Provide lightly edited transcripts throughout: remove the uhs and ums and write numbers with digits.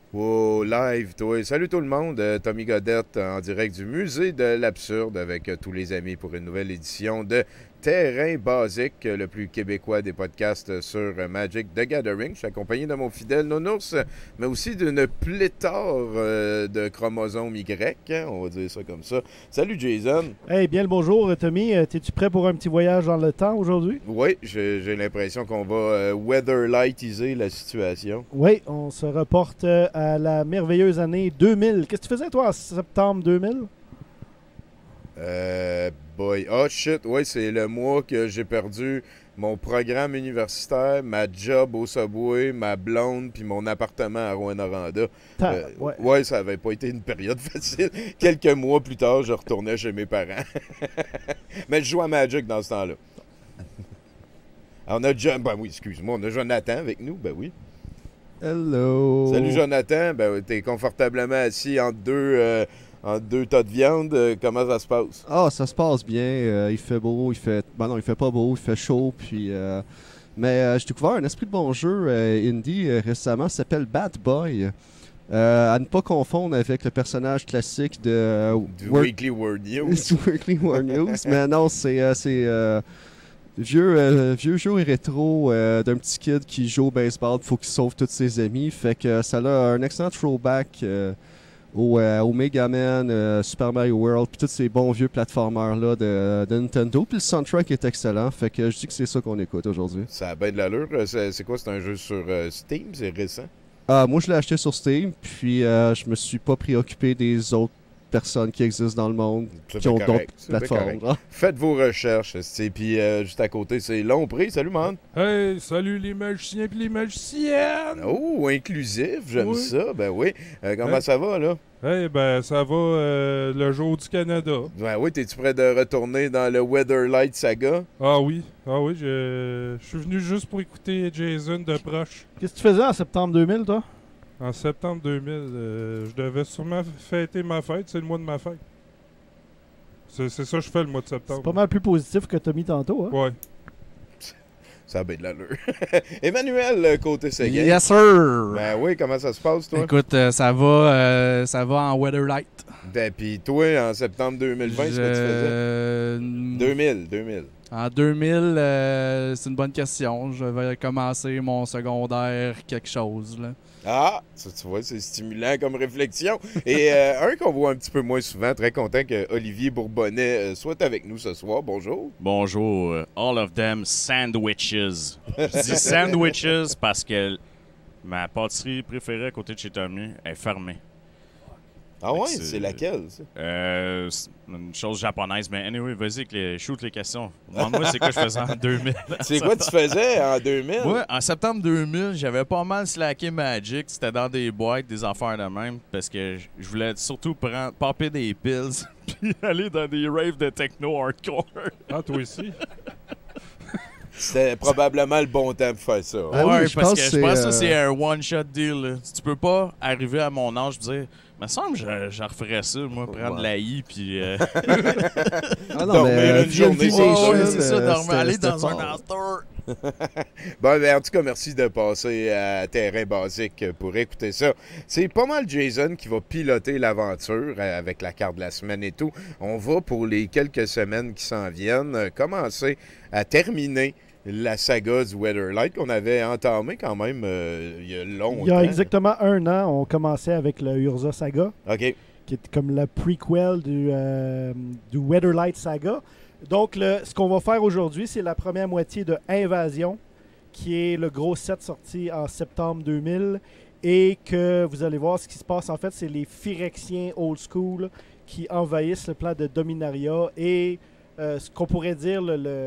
Oh, live, toi. Salut tout le monde. Tommy Godette en direct du musée de l'absurde avec tous les amis pour une nouvelle édition de Terrain Basique, le plus québécois des podcasts sur Magic the Gathering. Je suis accompagné de mon fidèle Nounours, mais aussi d'une pléthore de chromosomes Y, hein, on va dire ça comme ça. Salut Jason. Hey, bien le bonjour, Tommy. Es-tu prêt pour un petit voyage dans le temps aujourd'hui? Oui, j'ai l'impression qu'on va weatherlightiser la situation. Oui, on se reporte à la merveilleuse année 2000. Qu'est-ce que tu faisais, toi, en septembre 2000? Boy. Oh shit, ouais, c'est le mois que j'ai perdu mon programme universitaire, ma job au Subway, ma blonde, puis mon appartement à Rouyn-Noranda. Ouais. Ouais, ça avait pas été une période facile. Quelques mois plus tard, je retournais chez mes parents. Mais je joue à Magic dans ce temps-là. On a ben oui, excuse-moi, on a Jonathan avec nous, ben oui. Hello! Salut Jonathan, ben t'es confortablement assis entre deux tas de viande. Comment ça se passe? Ah, ça se passe bien. Il fait beau, il fait. Ben non, il fait pas beau, il fait chaud. Puis, mais j'ai découvert un esprit de bon jeu indie récemment, ça s'appelle Bat Boy. À ne pas confondre avec le personnage classique de Du Weekly World News. du Weekly World News. Mais non, c'est vieux jeu rétro d'un petit kid qui joue au baseball, il faut qu'il sauve tous ses amis. Fait que ça a un excellent throwback au Mega Man, Super Mario World, puis tous ces bons vieux platformers-là de Nintendo. Puis le soundtrack est excellent, fait que je dis que c'est ça qu'on écoute aujourd'hui. Ça a bien de l'allure. C'est quoi? C'est un jeu sur Steam? C'est récent? Moi, je l'ai acheté sur Steam, puis je me suis pas préoccupé des autres personnes qui existent dans le monde, qui ont d'autres plateformes. Faites vos recherches, puis juste à côté, c'est Lompré. Salut, man! Hey, salut les magiciens et les magiciennes! Oh, inclusif, j'aime Oui. ça. Ben oui. Comment Hey. ça va, là? Eh ben, ça va le jour du Canada. Ben oui, t'es-tu prêt de retourner dans le Weatherlight Saga? Ah oui, je suis venu juste pour écouter Jason de proche. Qu'est-ce que tu faisais en septembre 2000, toi? En septembre 2000, je devais sûrement fêter ma fête, c'est le mois de ma fête. C'est ça que je fais le mois de C'est septembre. pas mal plus positif que Tommy tantôt, hein? Ouais. Ça a bien de l'allure. Emmanuel, côté Seguin. Yes, sir! Ben oui, comment ça se passe, toi? Écoute, ça va en Weatherlight. Ben, puis toi, en septembre 2020, c'est ce que tu faisais? 2000. En 2000, c'est une bonne question. Je vais commencer mon secondaire quelque chose, là. Ah, ça, tu vois, c'est stimulant comme réflexion. Et un qu'on voit un petit peu moins souvent, très content que Olivier Bourbonnais soit avec nous ce soir. Bonjour. Bonjour, all of them sandwiches. Je dis sandwiches parce que ma pâtisserie préférée à côté de chez Tommy est fermée. Ah ouais, c'est- c'est laquelle, ça? C'est une chose japonaise, mais anyway, vas-y, shoot les questions. Demande-moi c'est quoi je faisais en 2000. C'est quoi tu faisais en 2000? Moi, en septembre 2000, j'avais pas mal slacké Magic. C'était dans des boîtes, des affaires de même, parce que je voulais surtout popper des pills puis aller dans des raves de techno hardcore. Ah, toi aussi? C'était probablement le bon temps pour faire ça. Ah oui, Ouais, je parce pense que que je pense c'est, que c'est un one-shot deal. Là. Tu peux pas arriver à mon âge et dire, me semble que je referais ça, moi, prendre Ouais. la I puis. Ah non, Dormir mais une journée, VLT c'est Nation, Ouais, c'est ça, dormir, aller c'était dans un fort. after. Bon, ben, en tout cas, merci de passer à Terrain Basique pour écouter ça. C'est pas mal Jason qui va piloter l'aventure avec la carte de la semaine et tout. On va, pour les quelques semaines qui s'en viennent, commencer à terminer la saga du Weatherlight qu'on avait entamé quand même il y a longtemps. Il y a exactement un an, on commençait avec le Urza Saga, OK. qui est comme la prequel du Weatherlight Saga. Donc, ce qu'on va faire aujourd'hui, c'est la première moitié de Invasion, qui est le gros set sorti en septembre 2000. Et que vous allez voir ce qui se passe. En fait, c'est les Phyrexiens old school qui envahissent le plan de Dominaria. Et ce qu'on pourrait dire,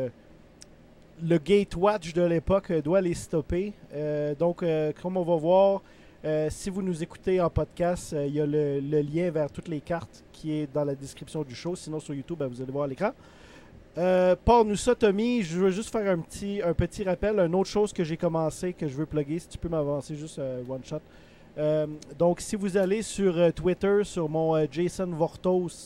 le Gatewatch de l'époque doit les stopper. Donc, comme on va voir, si vous nous écoutez en podcast, il y a le lien vers toutes les cartes qui est dans la description du show. Sinon, sur YouTube, vous allez voir à l'écran. Parle-nous ça, Tommy. Je veux juste faire un petit rappel. Une autre chose que j'ai commencé, que je veux plugger, si tu peux m'avancer juste one shot. Donc, si vous allez sur Twitter, sur mon Jason Vortos,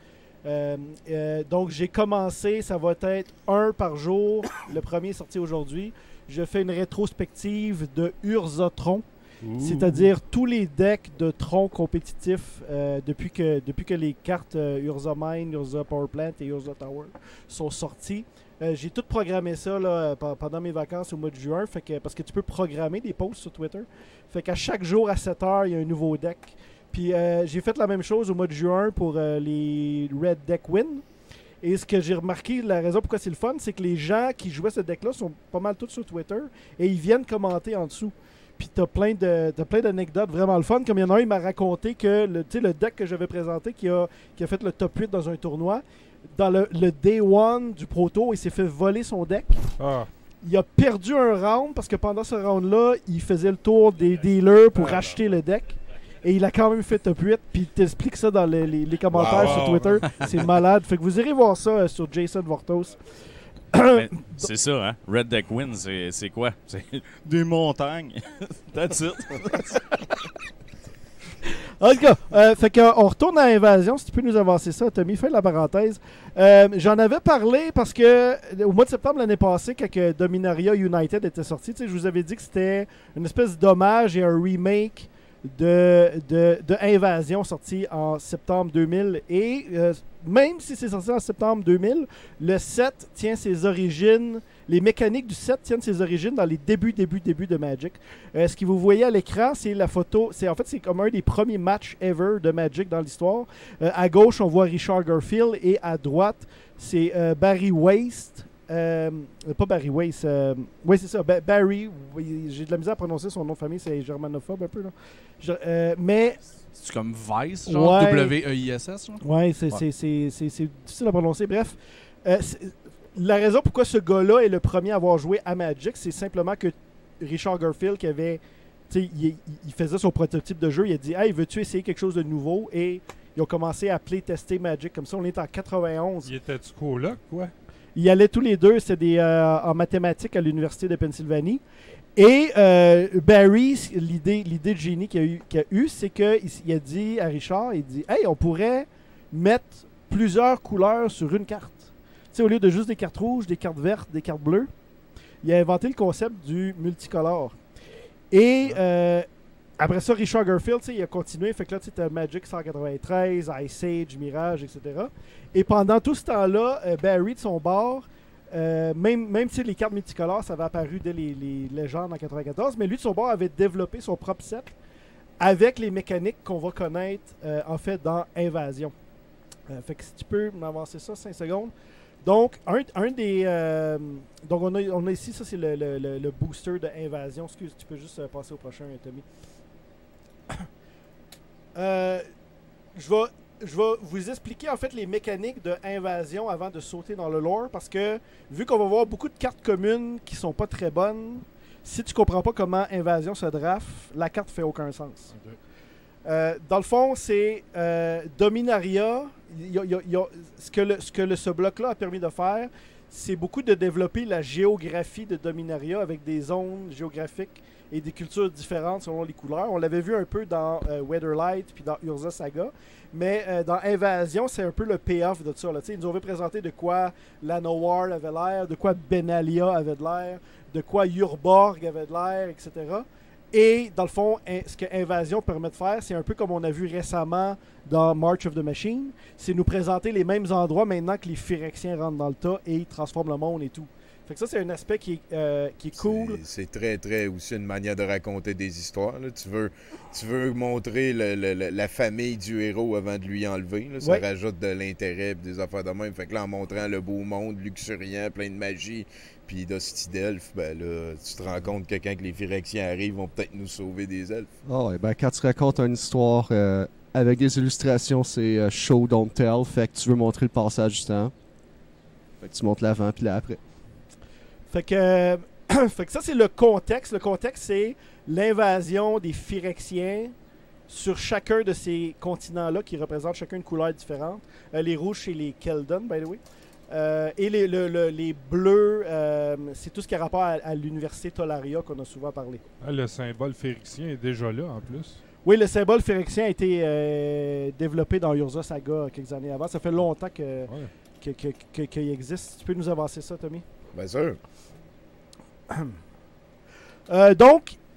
donc j'ai commencé, ça va être un par jour. Le premier est sorti aujourd'hui. Je fais une rétrospective de Urzotron, C'est-à-dire tous les decks de troncs compétitifs depuis que les cartes Urza Mine, Urza Power Plant et Urza Tower sont sorties. J'ai tout programmé ça là, pendant mes vacances au mois de juin, parce que tu peux programmer des posts sur Twitter. Fait qu'à chaque jour à 7 h, il y a un nouveau deck. Puis j'ai fait la même chose au mois de juin pour les Red Deck Win. Et ce que j'ai remarqué, la raison pourquoi c'est le fun, c'est que les gens qui jouaient ce deck-là sont pas mal tous sur Twitter et ils viennent commenter en dessous. Puis t'as plein d'anecdotes vraiment le fun. Comme il y en a un, il m'a raconté que le deck que j'avais présenté, qui a fait le top 8 dans un tournoi, dans le Day 1 du Proto, il s'est fait voler son deck. Ah. Il a perdu un round parce que pendant ce round-là, il faisait le tour des dealers pour acheter le deck. Et il a quand même fait top 8. Puis il t'explique ça dans les commentaires sur Twitter. C'est malade. Fait que vous irez voir ça sur Jason Vortos. C'est ça, hein? Red Deck Win, c'est quoi? C'est des montagnes. That's it. En tout cas, fait qu'on retourne à Invasion. Si tu peux nous avancer ça, Tommy, fais la parenthèse. J'en avais parlé parce que au mois de septembre l'année passée, quand Dominaria United était sorti, je vous avais dit que c'était une espèce d'hommage et un remake de Invasion sorti en septembre 2000. Et même si c'est sorti en septembre 2000, le set tient ses origines, les mécaniques du set tiennent ses origines dans les débuts de Magic. Ce que vous voyez à l'écran, c'est la photo, c'est comme un des premiers matchs ever de Magic dans l'histoire. À gauche, on voit Richard Garfield et à droite, c'est Barry Waste. Pas Barry Weiss. Oui, c'est ça. Barry. J'ai de la misère à prononcer son nom de famille, c'est germanophobe un peu. Là. Mais. C'est comme Weiss, genre W-E-I-S-S. Ouais, c'est difficile à prononcer. Bref. La raison pourquoi ce gars-là est le premier à avoir joué à Magic, c'est simplement que Richard Garfield, qui avait. Il faisait son prototype de jeu, il a dit hey, veux-tu essayer quelque chose de nouveau? Et ils ont commencé à playtester Magic comme ça. On est en 91. Il était du coloc, quoi? Ils allaient tous les deux, c'était en mathématiques à l'Université de Pennsylvanie. Et Barry, l'idée de génie qu'il a eu, c'est qu'il a dit à Richard, il dit « Hey, on pourrait mettre plusieurs couleurs sur une carte. » Tu sais, au lieu de juste des cartes rouges, des cartes vertes, des cartes bleues, il a inventé le concept du multicolore. Et après ça, Richard Garfield, il a continué. Fait que là, tu as Magic 193, Ice Age, Mirage, etc. Et pendant tout ce temps-là, Barry, de son bord, même si les cartes multicolores, ça avait apparu dès les légendes en 94, mais lui, de son bord, avait développé son propre set avec les mécaniques qu'on va connaître, en fait, dans Invasion. Fait que si tu peux m'avancer ça 5 secondes. Donc, un des... donc, on a ici, ça, c'est le booster de Invasion. Excuse, tu peux juste passer au prochain, Tommy. Je vais vous expliquer en fait les mécaniques de Invasion avant de sauter dans le lore, parce que vu qu'on va voir beaucoup de cartes communes qui sont pas très bonnes, si tu comprends pas comment Invasion se draft, la carte fait aucun sens. Okay. Dans le fond, c'est Dominaria. Ce que ce bloc-là a permis de faire, c'est beaucoup de développer la géographie de Dominaria avec des zones géographiques et des cultures différentes selon les couleurs. On l'avait vu un peu dans Weatherlight puis dans Urza Saga, mais dans Invasion, c'est un peu le payoff de ça. Là. Ils nous avaient présenté de quoi Llanowar avait l'air, de quoi Benalia avait de l'air, de quoi Urborg avait de l'air, etc. Et dans le fond, ce que Invasion permet de faire, c'est un peu comme on a vu récemment dans March of the Machine, c'est nous présenter les mêmes endroits maintenant que les Phyrexiens rentrent dans le tas et ils transforment le monde et tout. Fait que ça, c'est un aspect qui est cool. C'est très, très aussi une manière de raconter des histoires. Là. Tu veux montrer la famille du héros avant de lui enlever. Là. Ça rajoute de l'intérêt et des affaires de même. Fait que là, en montrant le beau monde luxuriant, plein de magie, puis d'hostie d'elfes, ben là, tu te rends compte que quand les Phyrexiens arrivent, ils vont peut-être nous sauver des elfes. Oh, ouais, ben quand tu racontes une histoire avec des illustrations, c'est show, don't tell. Fait que tu veux montrer le passage du temps. Fait que tu montres l'avant puis l'après. Fait que ça, c'est le contexte. Le contexte, c'est l'invasion des Phyrexiens sur chacun de ces continents-là qui représentent chacun une couleur différente. Les rouges, c'est les Keldon, by the way. Et les bleus, c'est tout ce qui a rapport à l'université Tolaria qu'on a souvent parlé. Ah, le symbole phyrexien est déjà là, en plus. Oui, le symbole phyrexien a été développé dans Urza Saga quelques années avant. Ça fait longtemps qu'il existe. Tu peux nous avancer ça, Tommy? Bien sûr. Donc,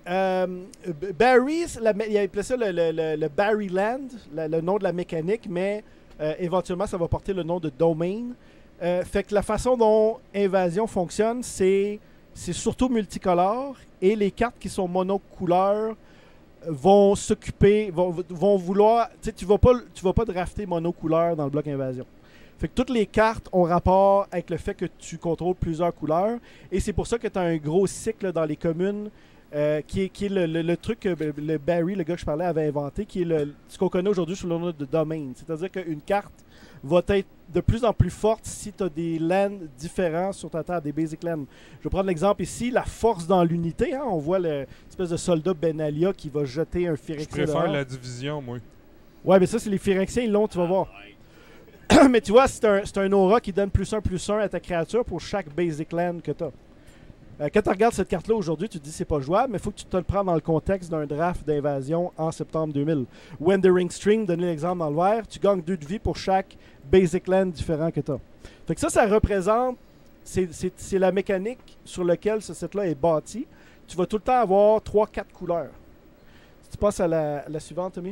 Barry, il appelait ça le Barry Land, le nom de la mécanique, mais éventuellement, ça va porter le nom de Domain. Fait que la façon dont Invasion fonctionne, c'est surtout multicolore, et les cartes qui sont monocouleurs vont s'occuper, vont vouloir... Tu vas pas drafter monocouleur dans le bloc Invasion. Fait que toutes les cartes ont rapport avec le fait que tu contrôles plusieurs couleurs, et c'est pour ça que tu as un gros cycle dans les communes qui est le truc que le Barry, le gars que je parlais, avait inventé, qui est ce qu'on connaît aujourd'hui sous le nom de domain. C'est-à-dire qu'une carte va être de plus en plus forte si tu as des lands différents sur ta terre, des basic lands. Je vais prendre l'exemple ici, la force dans l'unité. Hein, on voit l'espèce de soldat Benalia qui va jeter un Phyrexien. Je préfère la division, moi. Ouais, mais ça, c'est les Phyrexiens, ils l'ont, tu vas voir. Mais tu vois, c'est un aura qui donne +1/+1 à ta créature pour chaque basic land que tu as. Quand tu regardes cette carte-là aujourd'hui, tu te dis c'est pas jouable, mais il faut que tu te le prennes dans le contexte d'un draft d'invasion en septembre 2000. Wandering String, donner l'exemple dans le vert, tu gagnes 2 de vie pour chaque basic land différent que tu as. Fait que ça représente, c'est la mécanique sur laquelle ce set-là est bâti. Tu vas tout le temps avoir 3-4 couleurs. Si tu passes à la suivante, Tommy.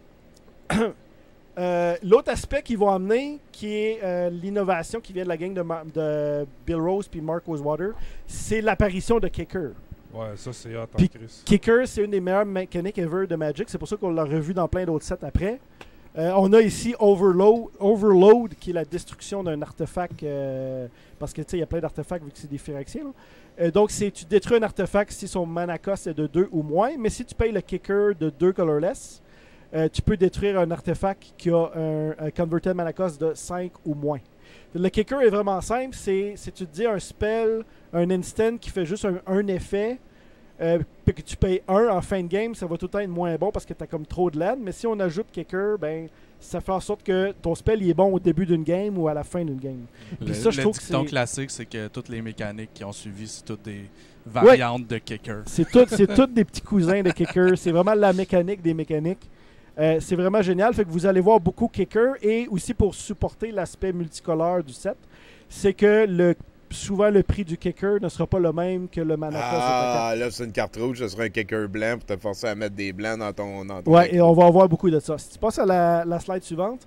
L'autre aspect qu'ils vont amener, qui est l'innovation qui vient de la gang de Bill Rose puis Mark Rosewater, c'est l'apparition de Kicker. Ouais, ça c'est hot en Puis Chris. Kicker, c'est une des meilleures mécaniques ever de Magic. C'est pour ça qu'on l'a revu dans plein d'autres sets après. On a ici Overload, qui est la destruction d'un artefact, parce que tu sais, il y a plein d'artefacts vu que c'est des Phyrexiens. Donc, tu détruis un artefact si son mana cost est de 2 ou moins, mais si tu payes le Kicker de 2 colorless, tu peux détruire un artefact qui a un converted mana cost de 5 ou moins. Le Kicker est vraiment simple, c'est tu te dis un spell, un instant qui fait juste un effet, puis que tu payes 1 en fin de game, ça va tout le temps être moins bon parce que tu as comme trop de land. Mais si on ajoute Kicker, ben ça fait en sorte que ton spell il est bon au début d'une game ou à la fin d'une game. Puis ça, je trouve que dicton classique, c'est que toutes les mécaniques qui ont suivi, c'est toutes des variantes de Kicker. C'est toutes des petits cousins de Kicker. C'est vraiment la mécanique des mécaniques. C'est vraiment génial. Fait que vous allez voir beaucoup Kicker, et aussi pour supporter l'aspect multicolore du set, c'est que souvent le prix du Kicker ne sera pas le même que le mana cost de ta carte. Là, c'est une carte rouge, ce sera un Kicker blanc pour te forcer à mettre des blancs dans ton Ouais, deck. et on va avoir beaucoup de ça. Si tu passes à la slide suivante.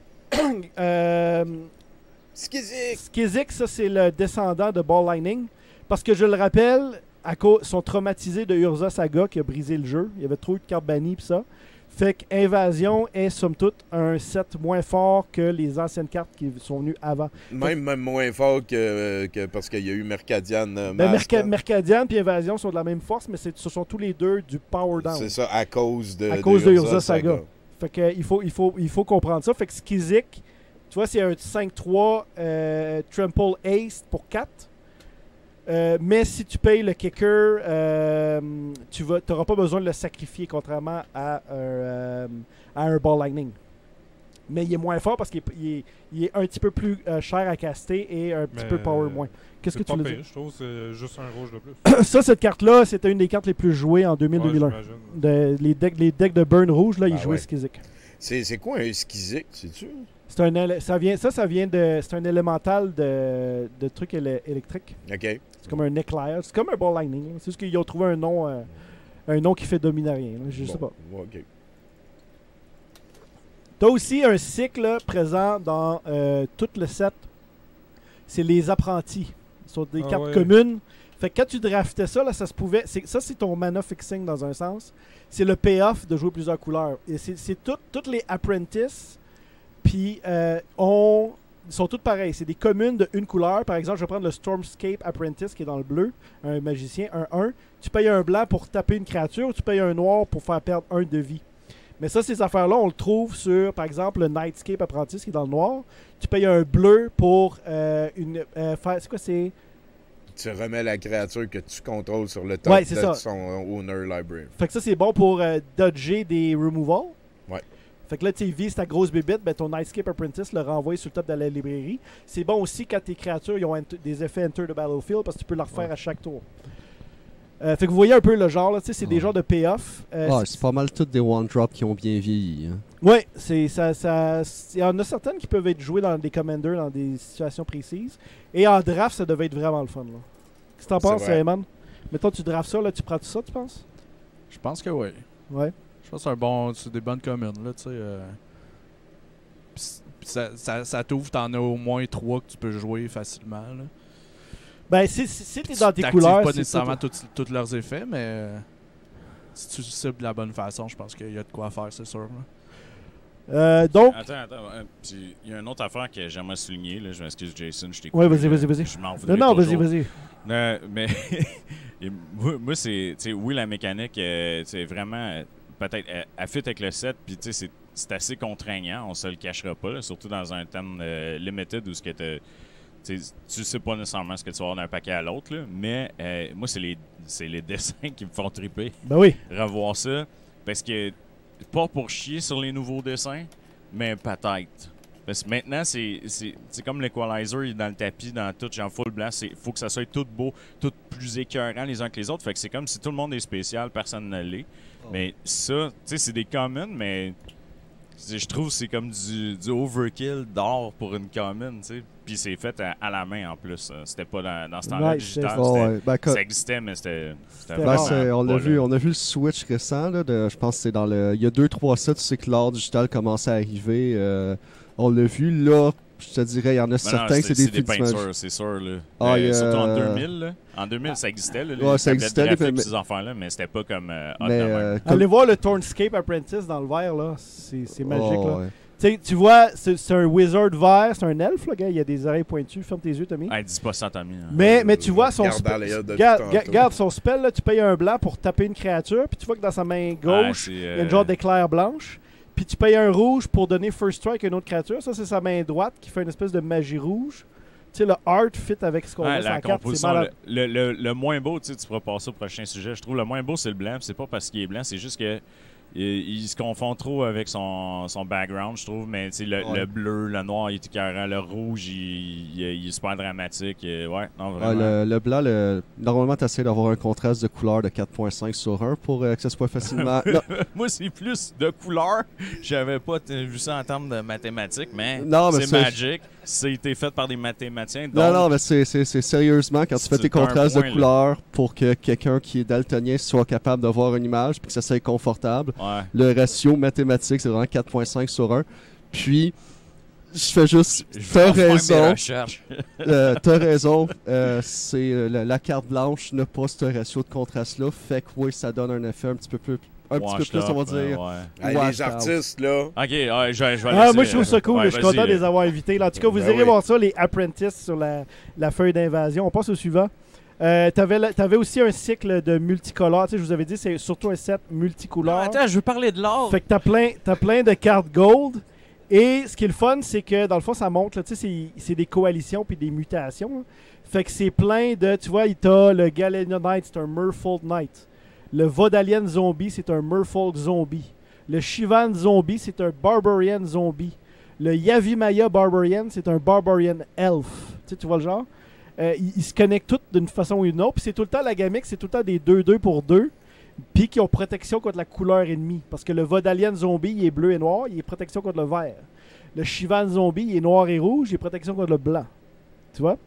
Skizik, ça c'est le descendant de Ball Lightning. Parce que je le rappelle, sont traumatisés de Urza Saga qui a brisé le jeu. Il y avait trop eu de cartes bannies pis ça. Fait qu'Invasion est somme toute un set moins fort que les anciennes cartes qui sont venues avant. Même moins fort que parce qu'il y a eu Mercadian. Mercadian et Invasion sont de la même force, mais ce sont tous les deux du Power Down. C'est ça, à cause de Urza Saga. Fait que il faut comprendre ça. Fait que Skizik, tu vois, c'est un 5-3 Trample Ace pour 4. Mais si tu payes le Kicker, tu n'auras pas besoin de le sacrifier, contrairement à un Ball Lightning. Mais il est moins fort parce qu'il est un petit peu plus cher à caster et un petit peu power moins. Qu'est-ce que tu veux dire? Je trouve que c'est juste un rouge de plus. Ça, cette carte-là, c'était une des cartes les plus jouées en 2000-2001. Les decks de burn rouge, là, ils jouaient Skizik. C'est quoi un Skizik, sais-tu? C'est un élémental de trucs électriques. OK. C'est comme un éclair. C'est comme un Ball Lightning. C'est juste qu'ils ont trouvé un nom qui fait dominarien. Je sais pas. OK. T'as aussi un cycle là, présent dans tout le set. C'est les apprentis. Ce sont des cartes communes. Fait que quand tu draftais ça, là, ça se pouvait. Ça, c'est ton mana fixing dans un sens. C'est le payoff de jouer plusieurs couleurs. Et c'est toutes les apprentices. Puis ils sont toutes pareilles. C'est des communes de une couleur. Par exemple, je vais prendre le Stormscape Apprentice qui est dans le bleu. Un magicien, un 1. Tu payes un blanc pour taper une créature ou tu payes un noir pour faire perdre 1 de vie. Mais ça, ces affaires-là, on le trouve sur, par exemple, le Nightscape Apprentice qui est dans le noir. Tu payes un bleu pour c'est quoi, c'est... Tu remets la créature que tu contrôles sur le top de son owner library. Fait que ça, c'est bon pour dodger des removals. Ouais. Fait que là, tu vises ta grosse bébête, ben ton Nightscape Apprentice le renvoie sur le top de la librairie. C'est bon aussi quand tes créatures ils ont des effets Enter the Battlefield parce que tu peux le refaire à chaque tour. Fait que vous voyez un peu le genre, là, c'est des genres de payoff. C'est pas mal toutes des one-drop qui ont bien vieilli. Hein. Ouais, il y en a certaines qui peuvent être jouées dans des commanders dans des situations précises. Et en draft, ça devait être vraiment le fun. Qu'est-ce que t'en penses, Eman? Mettons, tu drafts ça, là, tu prends tout ça, tu penses? Je pense que oui. Ouais. Je pense que c'est des bonnes communes, là, tu sais. Puis ça t'ouvre, t'en as au moins 3 que tu peux jouer facilement, là. Ben, si t'es dans tes T'actives couleurs, pas c'est nécessairement ça. tous leurs effets, mais si tu cibles de la bonne façon, je pense qu'il y a de quoi faire, c'est sûr. Là. Donc, Attends. Puis, il y a une autre affaire que j'aimerais souligner. Là, je m'excuse, Jason, je t'ai ouais, coupé, vas-y. Je m'en voudrais Non, toujours. vas-y. Mais moi, c'est... tu sais, oui, la mécanique, c'est vraiment... peut-être, elle fit avec le set, puis tu sais, c'est assez contraignant, on se le cachera pas, là, surtout dans un thème limited où ce que tu sais pas nécessairement ce que tu vas avoir d'un paquet à l'autre, là, mais moi, c'est les dessins qui me font triper. ben oui. Revoir ça, parce que, pas pour chier sur les nouveaux dessins, mais peut-être. Parce que maintenant, c'est comme l'Equalizer, il est dans le tapis, dans tout, genre full blanc. Il faut que ça soit tout beau, tout plus écœurant les uns que les autres. Fait que c'est comme si tout le monde est spécial, personne ne l'est. Mais ça, tu sais, c'est des commons, mais je trouve que c'est comme du overkill d'or pour une common, tu sais. Puis c'est fait à la main en plus. C'était pas dans ce temps-là Ouais, digital. Ça existait, mais c'était rare. On a vu le Switch récent, là, je pense que c'est dans le... Il y a 2-3 sets, tu sais que l'art digital commence à arriver. On l'a vu, là, je te dirais, il y en a certains que c'est des peintures, c'est sûr. Là. Surtout en 2000. Là. En 2000, ça existait, là, les ça existait, graphiques, ces enfants-là, mais c'était pas comme Allez voir le Tornscape Apprentice dans le vert, là. C'est magique, là. Ouais. Tu vois, c'est un wizard vert, c'est un elfe, là, gars. Il y a des oreilles pointues. Ferme tes yeux, Tommy. Dis pas ça, Tommy. Hein. Mais tu vois, son spell. Regarde Regarde son spell, là, tu payes un blanc pour taper une créature, puis tu vois que dans sa main gauche, il y a une genre d'éclair blanche. Puis tu payes un rouge pour donner first strike à une autre créature. Ça, c'est sa main droite qui fait une espèce de magie rouge. Tu sais, le art fit avec ce qu'on a sur la carte. C'est malade. Le moins beau, tu pourras passer au prochain sujet. Je trouve le moins beau, c'est le blanc. C'est pas parce qu'il est blanc, c'est juste que il se confond trop avec son background, je trouve. Mais le bleu, le noir, il est écœurant. Le rouge, il est super dramatique. Ouais, non, vraiment. Le blanc, normalement, tu essaies d'avoir un contraste de couleur de 4.5 sur 1 pour que ça soit facilement... Moi, c'est plus de couleur. J'avais pas vu ça en termes de mathématiques, mais c'est magique. C'était fait par des mathématiciens. Donc, non, mais c'est sérieusement, quand tu fais tes contrastes de couleurs pour que quelqu'un qui est daltonien soit capable de voir une image puis que ça soit confortable, le ratio mathématique, c'est vraiment 4.5 sur 1. Puis, je fais juste... T'as raison. T'as raison. C'est la carte blanche n'a pas ce ratio de contraste-là. Fait que oui, ça donne un effet un petit peu plus... on va dire. Les artistes, là. Ok, je vais laisser, moi, je trouve ça cool. Je suis content de les avoir invités. Là, en tout cas, vous irez voir ça, les Apprentices sur la feuille d'invasion. On passe au suivant. T'avais aussi un cycle de multicolores. Je vous avais dit, c'est surtout un set multicolore. Attends, je veux parler de l'or. Fait que t'as plein de cartes gold. Et ce qui est le fun, c'est que dans le fond, ça montre, c'est des coalitions puis des mutations. Là. Fait que c'est plein de... Tu vois, t'as le Galenia Knight, c'est un Merfolk Knight. Le Vodalian Zombie, c'est un Merfolk Zombie. Le Shivan Zombie, c'est un Barbarian Zombie. Le Yavimaya Barbarian, c'est un Barbarian Elf. Tu vois le genre? Ils se connectent tous d'une façon ou d'une autre. Puis c'est tout le temps la gamique, c'est tout le temps des 2-2 pour 2. Puis qui ont protection contre la couleur ennemie. Parce que le Vodalian Zombie, il est bleu et noir, il est protection contre le vert. Le Shivan Zombie, il est noir et rouge, il est protection contre le blanc. Tu vois?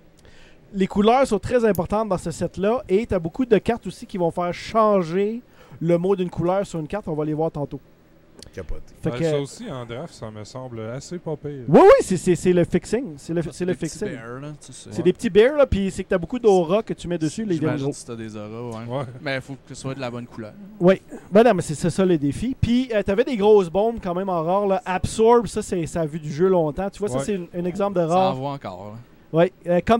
Les couleurs sont très importantes dans ce set-là. Et tu as beaucoup de cartes aussi qui vont faire changer le mot d'une couleur sur une carte. On va les voir tantôt. Capoté. Ça aussi, en draft, ça me semble assez pas pire. Oui, c'est le fixing. C'est le fixing. C'est des petits bears, là, puis c'est que tu as beaucoup d'aura que tu mets dessus. Les J'imagine que tu as des auras, ouais. Mais il faut que ce soit de la bonne couleur. Oui. Ben non, mais c'est ça le défi. Puis tu avais des grosses bombes quand même en rare. Là. Absorb, ça a vu du jeu longtemps. Tu vois, ça c'est un exemple de rare. Ça en voit encore. Oui.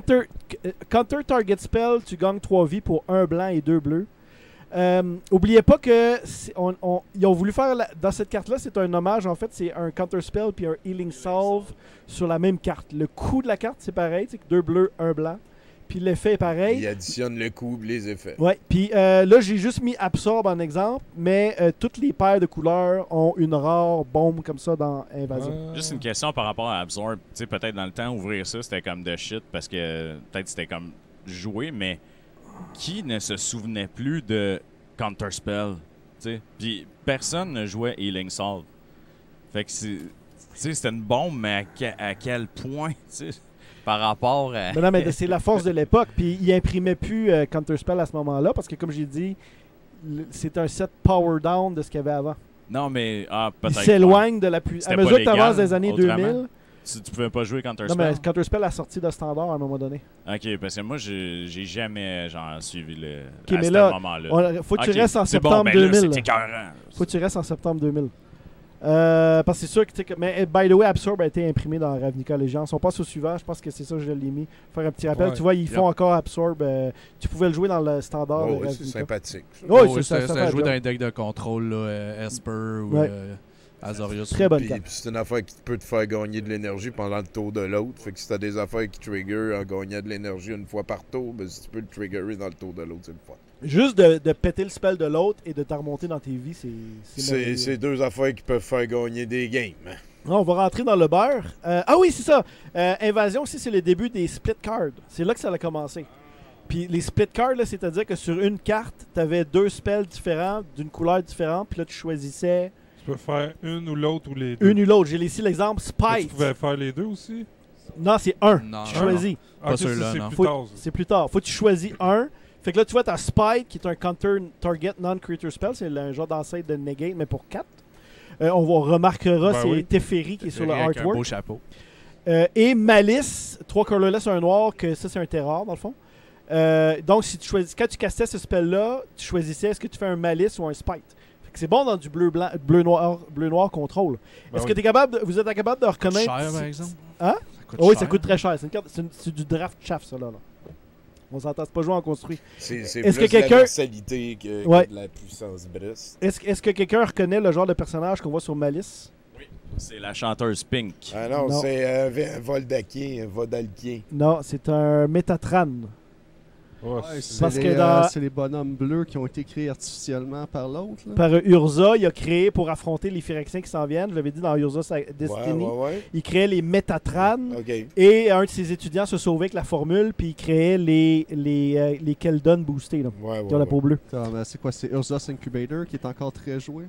Counter Target Spell, tu gagnes 3 vies pour 1 blanc et 2 bleus. Oubliez pas que ils ont voulu faire dans cette carte là, c'est un hommage en fait, c'est un counter spell puis un healing salve sur la même carte. Le coût de la carte c'est pareil, c'est 2 bleus, 1 blanc. Puis l'effet est pareil. Il additionne le coût, les effets. Ouais, puis là j'ai juste mis Absorb en exemple, mais toutes les paires de couleurs ont une rare bombe comme ça dans Invasion. Juste une question par rapport à Absorb, tu sais peut-être dans le temps ouvrir ça c'était comme de shit parce que peut-être c'était comme jouer, mais qui ne se souvenait plus de Counterspell? Puis personne ne jouait Healing Salve. Fait que c'était une bombe, mais à quel point, par rapport à... Non, mais c'est la force de l'époque. Puis il imprimait plus Counterspell à ce moment-là, parce que comme j'ai dit, c'est un set power down de ce qu'il y avait avant. Non, mais Il peut-être. s'éloigne de la puissance. À C'était mesure pas que tu avances légal, des années autrement. 2000. Tu pouvais pas jouer Non, Counter-Spell? mais Counter-Spell a sorti de standard à un moment donné. Ok, parce que moi, j'ai jamais suivi le. Ok, mais ce là, moment-là. faut que tu Ok, restes en c'est bon, septembre ben là, 2000. c'est écœurant. Faut que tu restes en septembre 2000. Parce que c'est sûr que, mais by the way, Absorb a été imprimé dans Ravnica Legends. On passe au suivant, je pense que c'est ça que je l'ai mis. Faire un petit rappel. Ouais. Tu vois, ils font encore Absorb. Tu pouvais le jouer dans le standard de Oh, oui, c'est Ravnica. sympathique. ça. Oui, Oh, ça c'est fait un joué job. dans un deck de contrôle, là, Esper ou Ouais. Azorius. Très bonne Puis, carte. puis c'est une affaire qui peut te faire gagner de l'énergie pendant le tour de l'autre. Fait que si t'as des affaires qui trigger en gagnant de l'énergie une fois par tour, ben si tu peux le triggerer dans le tour de l'autre, c'est le fun. Juste de péter le spell de l'autre et de t'en remonter dans tes vies, c'est merveilleux. C'est deux affaires qui peuvent faire gagner des games. On va rentrer dans le beurre. Ah oui, c'est ça. Invasion aussi, c'est le début des split cards. C'est là que ça a commencé. Puis les split cards, là, c'est-à-dire que sur une carte, tu avais 2 spells différents, d'une couleur différente, puis là, tu choisissais Tu peux faire une ou l'autre ou les deux. une ou l'autre. J'ai ici l'exemple Mais Spite. tu pouvais faire les deux aussi? Non, c'est un. Non, Tu non, choisis. Ah, Pas ok, ça, ceux-là, c'est non. plus Faut- tard. ça. C'est plus tard. Faut que tu choisis un. Fait que là, tu vois, t'as Spite, qui est un counter target non-creature spell. C'est un genre d'ancêtre de negate, mais pour 4. On remarquera, Ben c'est oui. Teferi qui est sur le Avec un beau artwork. chapeau. Et Malice, 3 colorless, un noir, que ça, c'est un terror, dans le fond. Donc, si tu choisis, quand tu castais ce spell-là, tu choisissais est-ce que tu fais un Malice ou un Spite. Fait que c'est bon dans du bleu-noir contrôle. Ben Est-ce oui. que vous êtes capable de reconnaître... Cher, par exemple. Hein? Ça coûte Oui, cher. ça coûte très cher. C'est une carte, c'est du draft chaff, ça, là. On s'entend, c'est pas joué en construit. C'est Est-ce plus que de quelqu'un- la versalité que Ouais. de la puissance brusque. Est-ce que quelqu'un reconnaît le genre de personnage qu'on voit sur Malice? C'est la chanteuse Pink. Ah non, Non. c'est un Voldakien, un Vodalkien. Non, c'est un Métatran. Ouais, Ouais, c'est- Parce c'est que les, dans- c'est les bonhommes bleus qui ont été créés artificiellement par l'autre. là. Par Urza, il a créé pour affronter les Phyrexiens qui s'en viennent. Je l'avais dit dans Urza Destiny. Ouais. Il créait les Métatran. OK. Et un de ses étudiants se sauvait avec la formule, puis il créait les Keldon boostés, là, Ouais, qui ont la peau bleue. Comme, c'est quoi? C'est Urza's Incubator qui est encore très joué.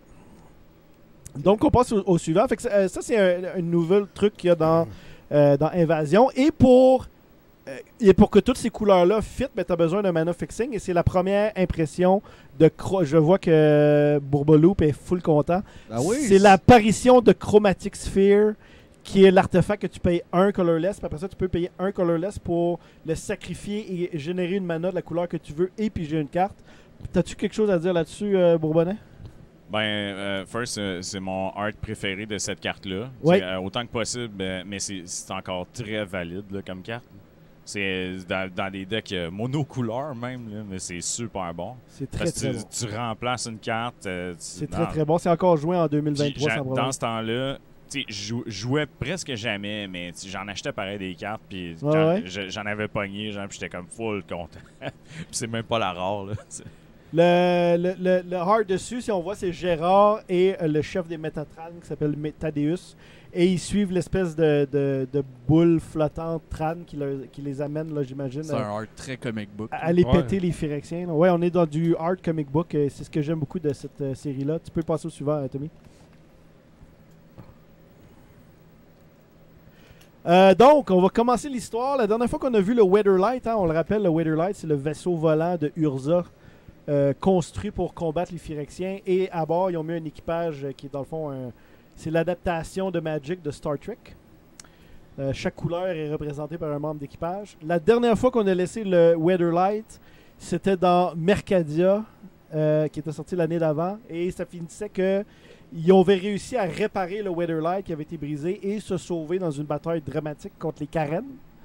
Donc, on passe au suivant. Fait que ça, c'est un nouvel truc qu'il y a dans Invasion. Et pour que toutes ces couleurs-là fit, ben, tu as besoin d'un mana fixing. Et c'est la première impression de... Je vois que Bourbeloup est full content. Ah oui? C'est l'apparition de Chromatic Sphere, qui est l'artefact que tu payes un colorless. Puis après ça, tu peux payer un colorless pour le sacrifier et générer une mana de la couleur que tu veux et piger une carte. T'as-tu quelque chose à dire là-dessus, Bourbonnais? Ben, first, c'est mon art préféré de cette carte-là. Ouais. C'est, autant que possible, mais c'est encore très valide là, comme carte. C'est dans des decks monocouleurs même, là, mais c'est super bon. C'est très, Parce que très bon. tu remplaces une carte. C'est très, très bon. C'est encore joué en 2023 sans problème. Dans ce temps-là, tu sais, je jouais presque jamais, mais j'en achetais pareil des cartes, puis Ouais, ouais. j'en avais pogné, genre, puis j'étais comme full content. Puis c'est même pas la rare, là. Le hard dessus, si on voit, c'est Gérard et le chef des Métatran qui s'appelle Thaddeus. Et ils suivent l'espèce de boule flottante Tran qui les amène, là, j'imagine, C'est un art très comic book. à aller Ouais. péter les Phyrexiens. là. Ouais, on est dans du hard comic book. C'est ce que j'aime beaucoup de cette série-là. Tu peux passer au suivant, Tommy. Donc, on va commencer l'histoire. La dernière fois qu'on a vu le Weatherlight, on le rappelle, le Weatherlight, c'est le vaisseau volant de Urza construit pour combattre les Phyrexiens. Et à bord, ils ont mis un équipage qui est dans le fond, c'est l'adaptation de Magic de Star Trek. Chaque couleur est représentée par un membre d'équipage. La dernière fois qu'on a laissé le Weatherlight, c'était dans Mercadia, qui était sorti l'année d'avant. Et ça finissait que ils avaient réussi à réparer le Weatherlight qui avait été brisé et se sauver dans une bataille dramatique contre les Karen.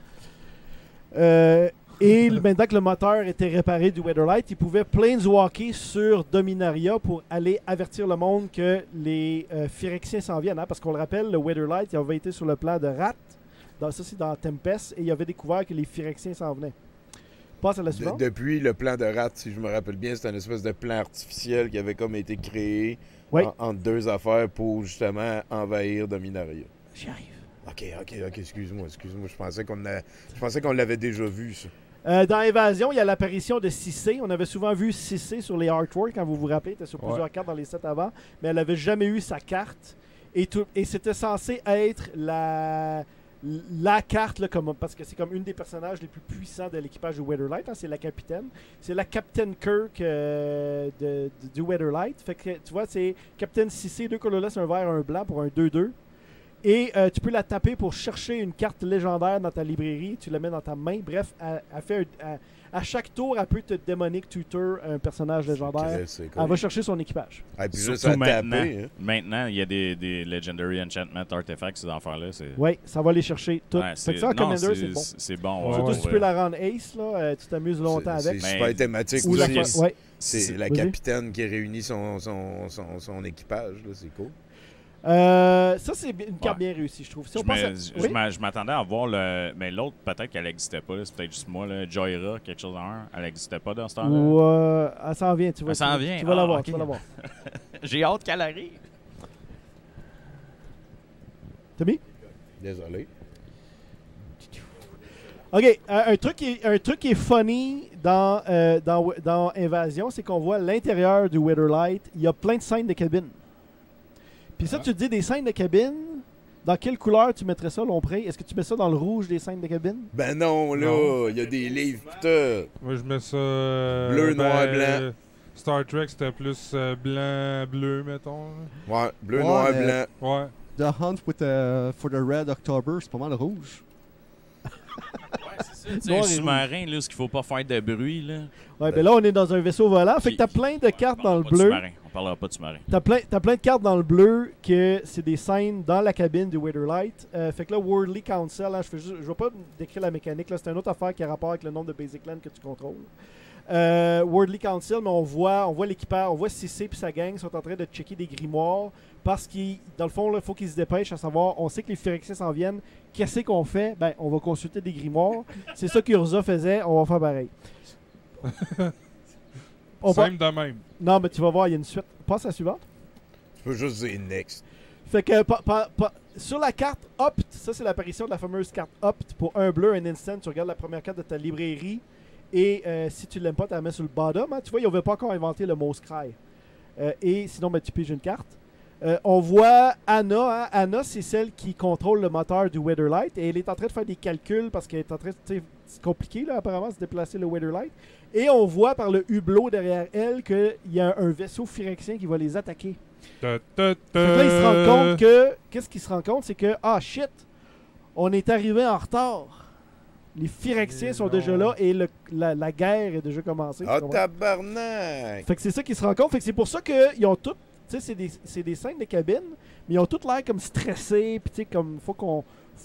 Et maintenant que le moteur était réparé du Weatherlight, ils pouvaient planeswalker sur Dominaria pour aller avertir le monde que les Phyrexiens s'en viennent. Parce qu'on le rappelle, le Weatherlight il avait été sur le plan de Rat. Ça, c'est dans Tempest. Et il avait découvert que les Phyrexiens s'en venaient. Passe à la suivante. Depuis le plan de Rat, si je me rappelle bien, c'est une espèce de plan artificiel qui avait comme été créé Oui. entre deux affaires pour justement envahir Dominaria. J'y arrive. OK, excuse-moi. Je pensais qu'on l'avait déjà vu, ça. Dans Invasion, il y a l'apparition de Cissé. On avait souvent vu Cissé sur les artworks, quand vous vous rappelez. Elle était sur plusieurs cartes dans les sets avant. Mais elle n'avait jamais eu sa carte. Et c'était censé être la carte, là, parce que c'est comme une des personnages les plus puissants de l'équipage du Weatherlight, hein, c'est la capitaine. C'est la Captain Kirk du Weatherlight. Fait que tu vois, c'est Captain 6C, 2 colorless, un vert, un blanc pour un 2-2. Et tu peux la taper pour chercher une carte légendaire dans ta librairie. Tu la mets dans ta main. Bref, à chaque tour, elle peut te démonique tutor un personnage légendaire. C'est cool. Elle va chercher son équipage. Ah, puis juste Surtout à taper. Hein. maintenant, il y a des Legendary Enchantment Artifacts, ces affaires-là. Oui, ça va les chercher toutes. Ouais, Fait que ça, en Commander, c'est bon. C'est bon. Ouais, Surtout ouais. si tu peux la rendre ace, là, tu t'amuses longtemps avec. C'est super thématique. Ou la aussi. ouais. C'est la Vas-y. capitaine qui réunit son équipage. là, C'est cool. Ça, c'est une carte bien réussie, je trouve. Si on pense à- Oui? Je m'attendais à voir le. Mais l'autre, peut-être qu'elle n'existait pas. là. C'est peut-être juste moi. Là. Joyra, quelque chose en un. Elle n'existait pas dans ce temps-là. Ou, elle s'en vient, tu vois. Elle s'en vient? Tu vas la voir, ok. tu vas la voir. J'ai hâte qu'elle arrive. Tommy? Désolé. OK, un truc qui est funny dans Invasion, c'est qu'on voit l'intérieur du Weatherlight, il y a plein de scènes de cabine. Puis ça, tu te dis des scènes de cabine, dans quelle couleur tu mettrais ça, Lompré? Est-ce que tu mets ça dans le rouge des scènes de cabine? Ben non, là, Non. il y a des livres, putain. Moi, je mets ça. Bleu, noir, blanc. Star Trek, c'était plus blanc, bleu, mettons. Ouais, bleu, Ouais, noir, mais- blanc. Ouais. The Hunt for the Red October, c'est pas mal rouge. C'est Noir un et sous-marin, là, ce qu'il faut pas faire de bruit. Là. Ouais, ben là, on est dans un vaisseau volant. Fait que t'as plein de cartes dans le bleu. On parlera pas de sous-marin. T'as plein de cartes dans le bleu que c'est des scènes dans la cabine du Weatherlight. Fait que là, Worldly Council, hein, je vais pas décrire la mécanique, là, c'est une autre affaire qui a rapport avec le nombre de Basic Land que tu contrôles. Worldly Council, mais on voit l'équipage, on voit Cissé et sa gang sont en train de checker des grimoires parce qu'il, dans le fond, il faut qu'ils se dépêchent à savoir, on sait que les Phyrexiens s'en viennent, qu'est-ce qu'on fait? Ben, on va consulter des grimoires. C'est ça qu'Urza faisait, on va faire pareil. On va- Simple de même. Non, mais tu vas voir, il y a une suite. Passe à la suivante. Tu peux juste dire next. Fait que sur la carte Opt, ça c'est l'apparition de la fameuse carte Opt pour un bleu, un instant. Tu regardes la première carte de ta librairie et si tu l'aimes pas, tu la mets sur le bottom. Hein. Tu vois, ils n'avaient pas encore inventé le mot Scry. Et sinon, ben, tu piges une carte. On voit Anna. Hein. Anna, c'est celle qui contrôle le moteur du Weatherlight et elle est en train de faire des calculs parce qu'elle est en train de. C'est compliqué, là, apparemment, de déplacer le Weatherlight. Et on voit par le hublot derrière elle qu'il y a un vaisseau phyrexien qui va les attaquer. Ta, ta, ta. Fait que là, il se rend compte que. Qu'est-ce qu'il se rend compte? C'est que, ah shit, on est arrivé en retard. Les Phyrexiens sont déjà là et la guerre est déjà commencée. Ah, tu comprends? tabarnak! Fait que c'est ça qui se rend compte. Fait que c'est pour ça qu'ils ont toutes. Tu sais, c'est des scènes de cabine, mais ils ont toutes l'air comme stressés. Puis tu sais, comme, faut qu'on.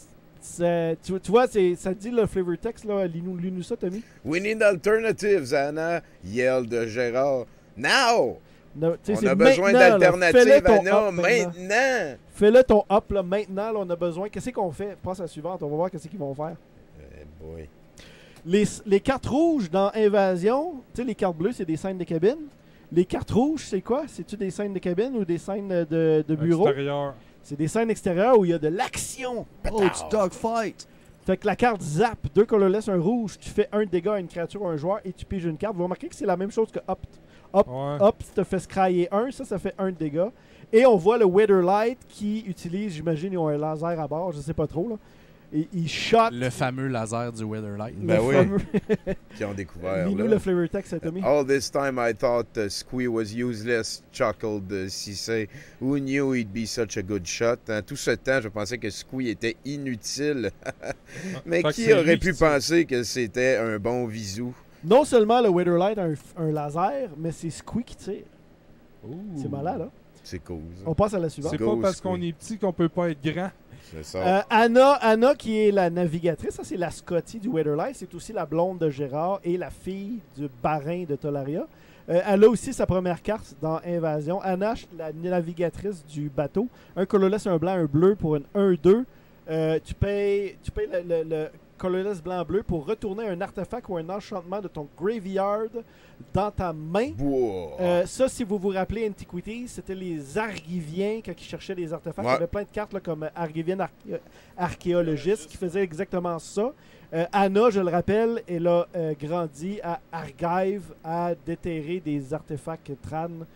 Tu vois, ça dit le flavor text, là. Lis-nous ça, Tommy. We need alternatives, Anna, yell de Gérard. Now! No, tu sais, On c'est a besoin maintenant, là. d'alternatives, Fais-le ton Anna, up maintenant. maintenant! Fais-le ton up, là, maintenant. Là, on a besoin. Qu'est-ce qu'on fait? Passe à la suivante. On va voir qu'est-ce qu'ils vont faire. Boy. Les cartes rouges dans Invasion, tu sais, les cartes bleues, c'est des scènes de cabine. Les cartes rouges, c'est quoi? C'est-tu des scènes de cabine ou des scènes de bureau? Extérieur. C'est des scènes extérieures où il y a de l'action. Oh, du dogfight! Fait que la carte zap, 2 colorless, un rouge, tu fais un dégât à une créature ou un joueur et tu piges une carte. Vous remarquez que c'est la même chose que Opt. Ouais. Opt te fait scryer 1, ça fait un dégât. Et on voit le Weatherlight qui utilise, j'imagine, ils ont un laser à bord, je sais pas trop, là. Et ils shot. Le fameux laser du Weatherlight. le Ben oui. fameux- Qui ont découvert, Lis-nous là. le flavor text, Tommy. All this time I thought Squee was useless, chuckled Cissé. Who knew he'd be such a good shot? Hein, tout ce temps, je pensais que Squee était inutile. Mais Fait que qui c'est aurait lui pu qui tire. penser que c'était un bon visou? Non seulement le Weatherlight a un laser, mais c'est Squee qui tire. C'est malade, hein? C'est cool, ça. On passe à la suivante. C'est Go, pas parce Squee. qu'on est petit qu'on peut pas être grand. C'est ça. Anna, qui est la navigatrice, ça c'est la Scotty du Weatherlight, c'est aussi la blonde de Gérard et la fille du barin de Tolaria. Elle a aussi sa première carte dans Invasion. Anna, la navigatrice du bateau. Un colorless, un blanc, un bleu pour une 1-2. Tu payes le colorless blanc-bleu pour retourner un artefact ou un enchantement de ton graveyard dans ta main. Boah. Ça, si vous vous rappelez Antiquities, c'était les Argiviens quand ils cherchaient les artefacts. Ouais. Il y avait plein de cartes là, comme Argivian archéologiste qui faisait exactement ça. Anna, je le rappelle, elle a grandi à Argive à déterrer des artefacts Tran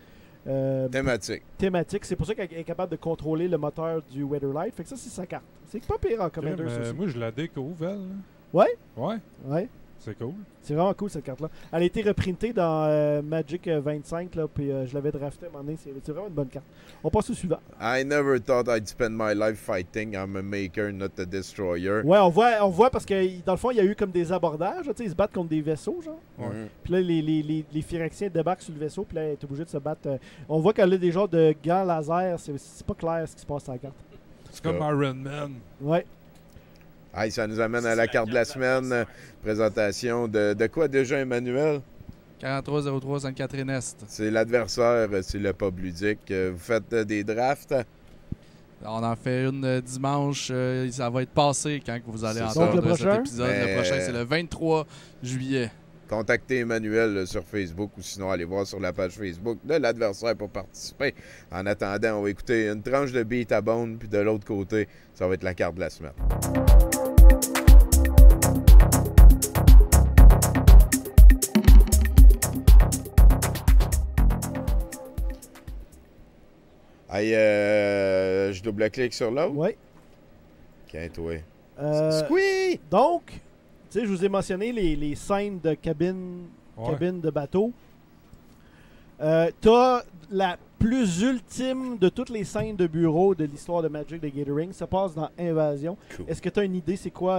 Thématique. C'est pour ça qu'elle est capable de contrôler le moteur du Weatherlight. Fait que ça, c'est sa carte. C'est pas pire en Commander, ça aussi. Moi, je la découvre, elle. Ouais? Ouais. Ouais. C'est cool. C'est vraiment cool, cette carte-là. Elle a été reprintée dans Magic 25, là, puis je l'avais drafté à un moment donné. C'est vraiment une bonne carte. On passe au suivant. I never thought I'd spend my life fighting. I'm a maker, not a destroyer. Ouais, on voit parce que dans le fond, il y a eu comme des abordages. Ils se battent contre des vaisseaux, genre. Mhm. Puis là, les Phyrexiens débarquent sur le vaisseau, puis là, elle est obligée de se battre. On voit qu'elle a des genres de gants laser. C'est pas clair ce qui se passe sur la carte. C'est comme Iron Man. Ouais. Hey, ça nous amène à la carte de la semaine. Présentation de quoi déjà, Emmanuel? 4303 Sainte-Catherine-Est. C'est l'adversaire, c'est le pub ludique. Vous faites des drafts? On en fait une dimanche. Ça va être passé quand vous allez C'est ça. entendre Donc, le cet prochain? épisode. Mais- Le prochain, c'est le 23 juillet. Contactez Emmanuel sur Facebook ou sinon allez voir sur la page Facebook de l'adversaire pour participer. En attendant, on va écouter une tranche de Beat à Bone, puis de l'autre côté, ça va être la carte de la semaine. Hey, je double-clique sur l'autre. Ouais. OK, toi. Euh, Squee! donc, tu sais, je vous ai mentionné les scènes de cabine de bateau. T'as la plus ultime de toutes les scènes de bureau de l'histoire de Magic the Gathering. Ça passe dans Invasion. Cool. Est-ce que tu as une idée, c'est quoi,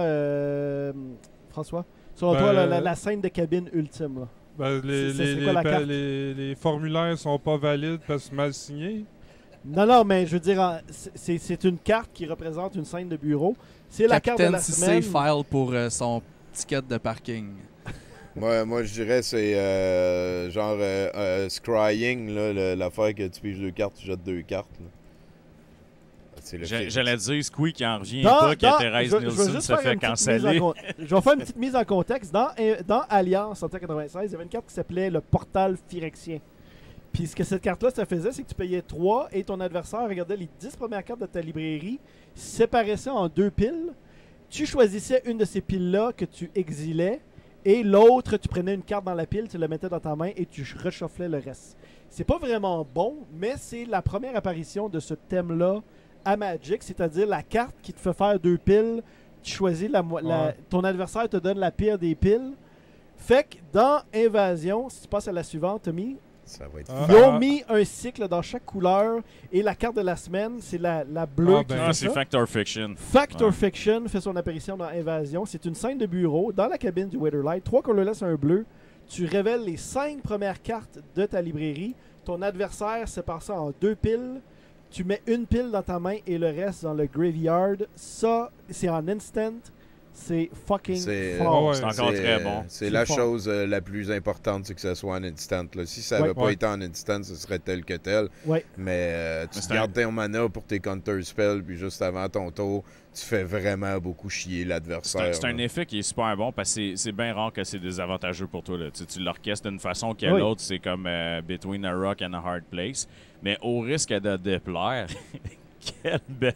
François? Selon Ben, toi, la scène de cabine ultime, là. Ben, C'est quoi la carte? les formulaires sont pas valides parce que mal signés. Non, mais je veux dire, c'est une carte qui représente une scène de bureau. C'est la carte de Capitaine la Cissé semaine. file pour son ticket de parking. Moi, je dirais c'est genre scrying, là, l'affaire que tu piges 2 cartes, tu jettes 2 cartes. Là. C'est le film. J'allais dire Squee qui en revient pas que Thérèse je veux Nielsen juste se faire fait une petite canceller. mise en je vais faire une petite mise en contexte. Dans Alliance en 1996, il y avait une carte qui s'appelait le Portal Phyrexien. Puis ce que cette carte-là, ça faisait, c'est que tu payais 3 et ton adversaire regardait les 10 premières cartes de ta librairie, séparait ça en 2 piles. Tu choisissais une de ces piles-là que tu exilais et l'autre, tu prenais une carte dans la pile, tu la mettais dans ta main et tu reshufflais le reste. C'est pas vraiment bon, mais c'est la première apparition de ce thème-là à Magic, c'est-à-dire la carte qui te fait faire 2 piles, tu choisis ton adversaire te donne la pire des piles. Fait que dans Invasion, si tu passes à la suivante, Tommy, Ça va être ils ont mis un cycle dans chaque couleur et la carte de la semaine, c'est la bleue qui Ah, fait c'est ça. Factor Fiction. Factor Ouais. Fiction fait son apparition dans Invasion. C'est une scène de bureau dans la cabine du Weatherlight. 3 colorless, un bleu. Tu révèles les 5 premières cartes de ta librairie. Ton adversaire sépare ça en 2 piles. Tu mets une pile dans ta main et le reste dans le graveyard. Ça, c'est en instant. C'est fucking C'est fort. ouais. C'est encore très bon. C'est C'est la fort. chose la plus importante, c'est que ça soit en instant. Là. Si ça Ouais. n'avait pas Ouais. été en instant, ce serait tel que tel. Ouais. Mais tu Mais c'est gardes ton mana pour tes counter spells, puis juste avant ton tour, tu fais vraiment beaucoup chier l'adversaire. C'est un là. effet qui est super bon parce que c'est bien rare que c'est désavantageux pour toi. Là. Tu l'orchestres d'une façon qu'à Oui. l'autre, c'est comme Between a Rock and a Hard Place. Mais au risque de déplaire, quelle belle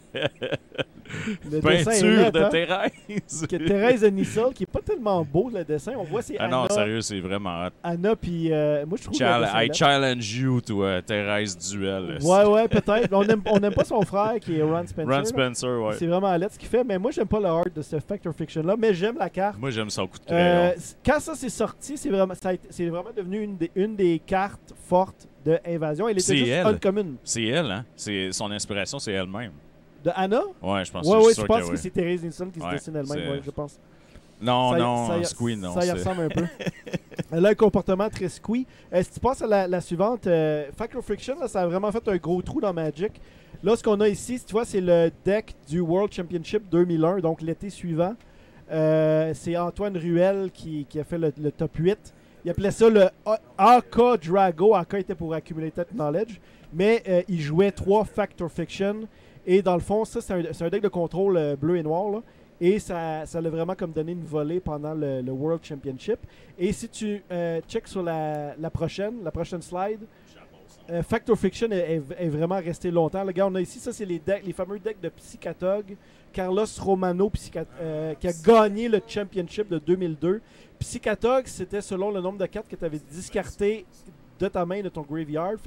Le dessin est peinture net, de hein? Thérèse! Que Thérèse de Nissol, qui est pas tellement beau le dessin. On voit c'est Ah Anna, non, sérieux, c'est vraiment hot. Anna puis moi je trouve le dessin I laid. challenge you, toi, Thérèse Duel. Ouais, peut-être. On aime pas son frère qui est Ron Spencer. Ron là. Spencer, ouais. C'est vraiment laid ce qu'il fait, mais moi j'aime pas le art de ce Factor Fiction là, mais j'aime la carte. Moi, j'aime son coup de crayon. Quand ça s'est sorti, c'est vraiment devenu une des cartes fortes de Invasion. Elle était C'est juste elle. uncommon. C'est elle, hein? Son inspiration, c'est elle-même. De Anna? Ouais, je pense Ouais, je suis je sûr pense que que oui. c'est Thérèse Nilsson qui se Ouais, dessine elle-même, c'est- ouais, je pense. Non, Ça y- non, ça y- Squee, non. Ça y c'est- ressemble un peu. Elle a un comportement très squee. Si tu passes à la suivante, Factor Friction, là, ça a vraiment fait un gros trou dans Magic. Là, ce qu'on a ici, tu vois, c'est le deck du World Championship 2001, donc l'été suivant. C'est Antoine Ruel qui a fait le top 8. Il appelait ça le AK Drago. AK était pour Accumulated Knowledge. Mais il jouait 3 Factor Fiction. Et dans le fond, ça, c'est un deck de contrôle bleu et noir, là. Et ça l'a vraiment comme donné une volée pendant le World Championship. Et si tu checks sur la prochaine slide, Factor Fiction est vraiment resté longtemps. Le gars, on a ici, ça c'est les fameux decks de Psychatog. Carlos Romano qui a gagné le Championship de 2002. Psychatog, c'était selon le nombre de cartes que tu avais discartées de ta main, de ton graveyard. Fait que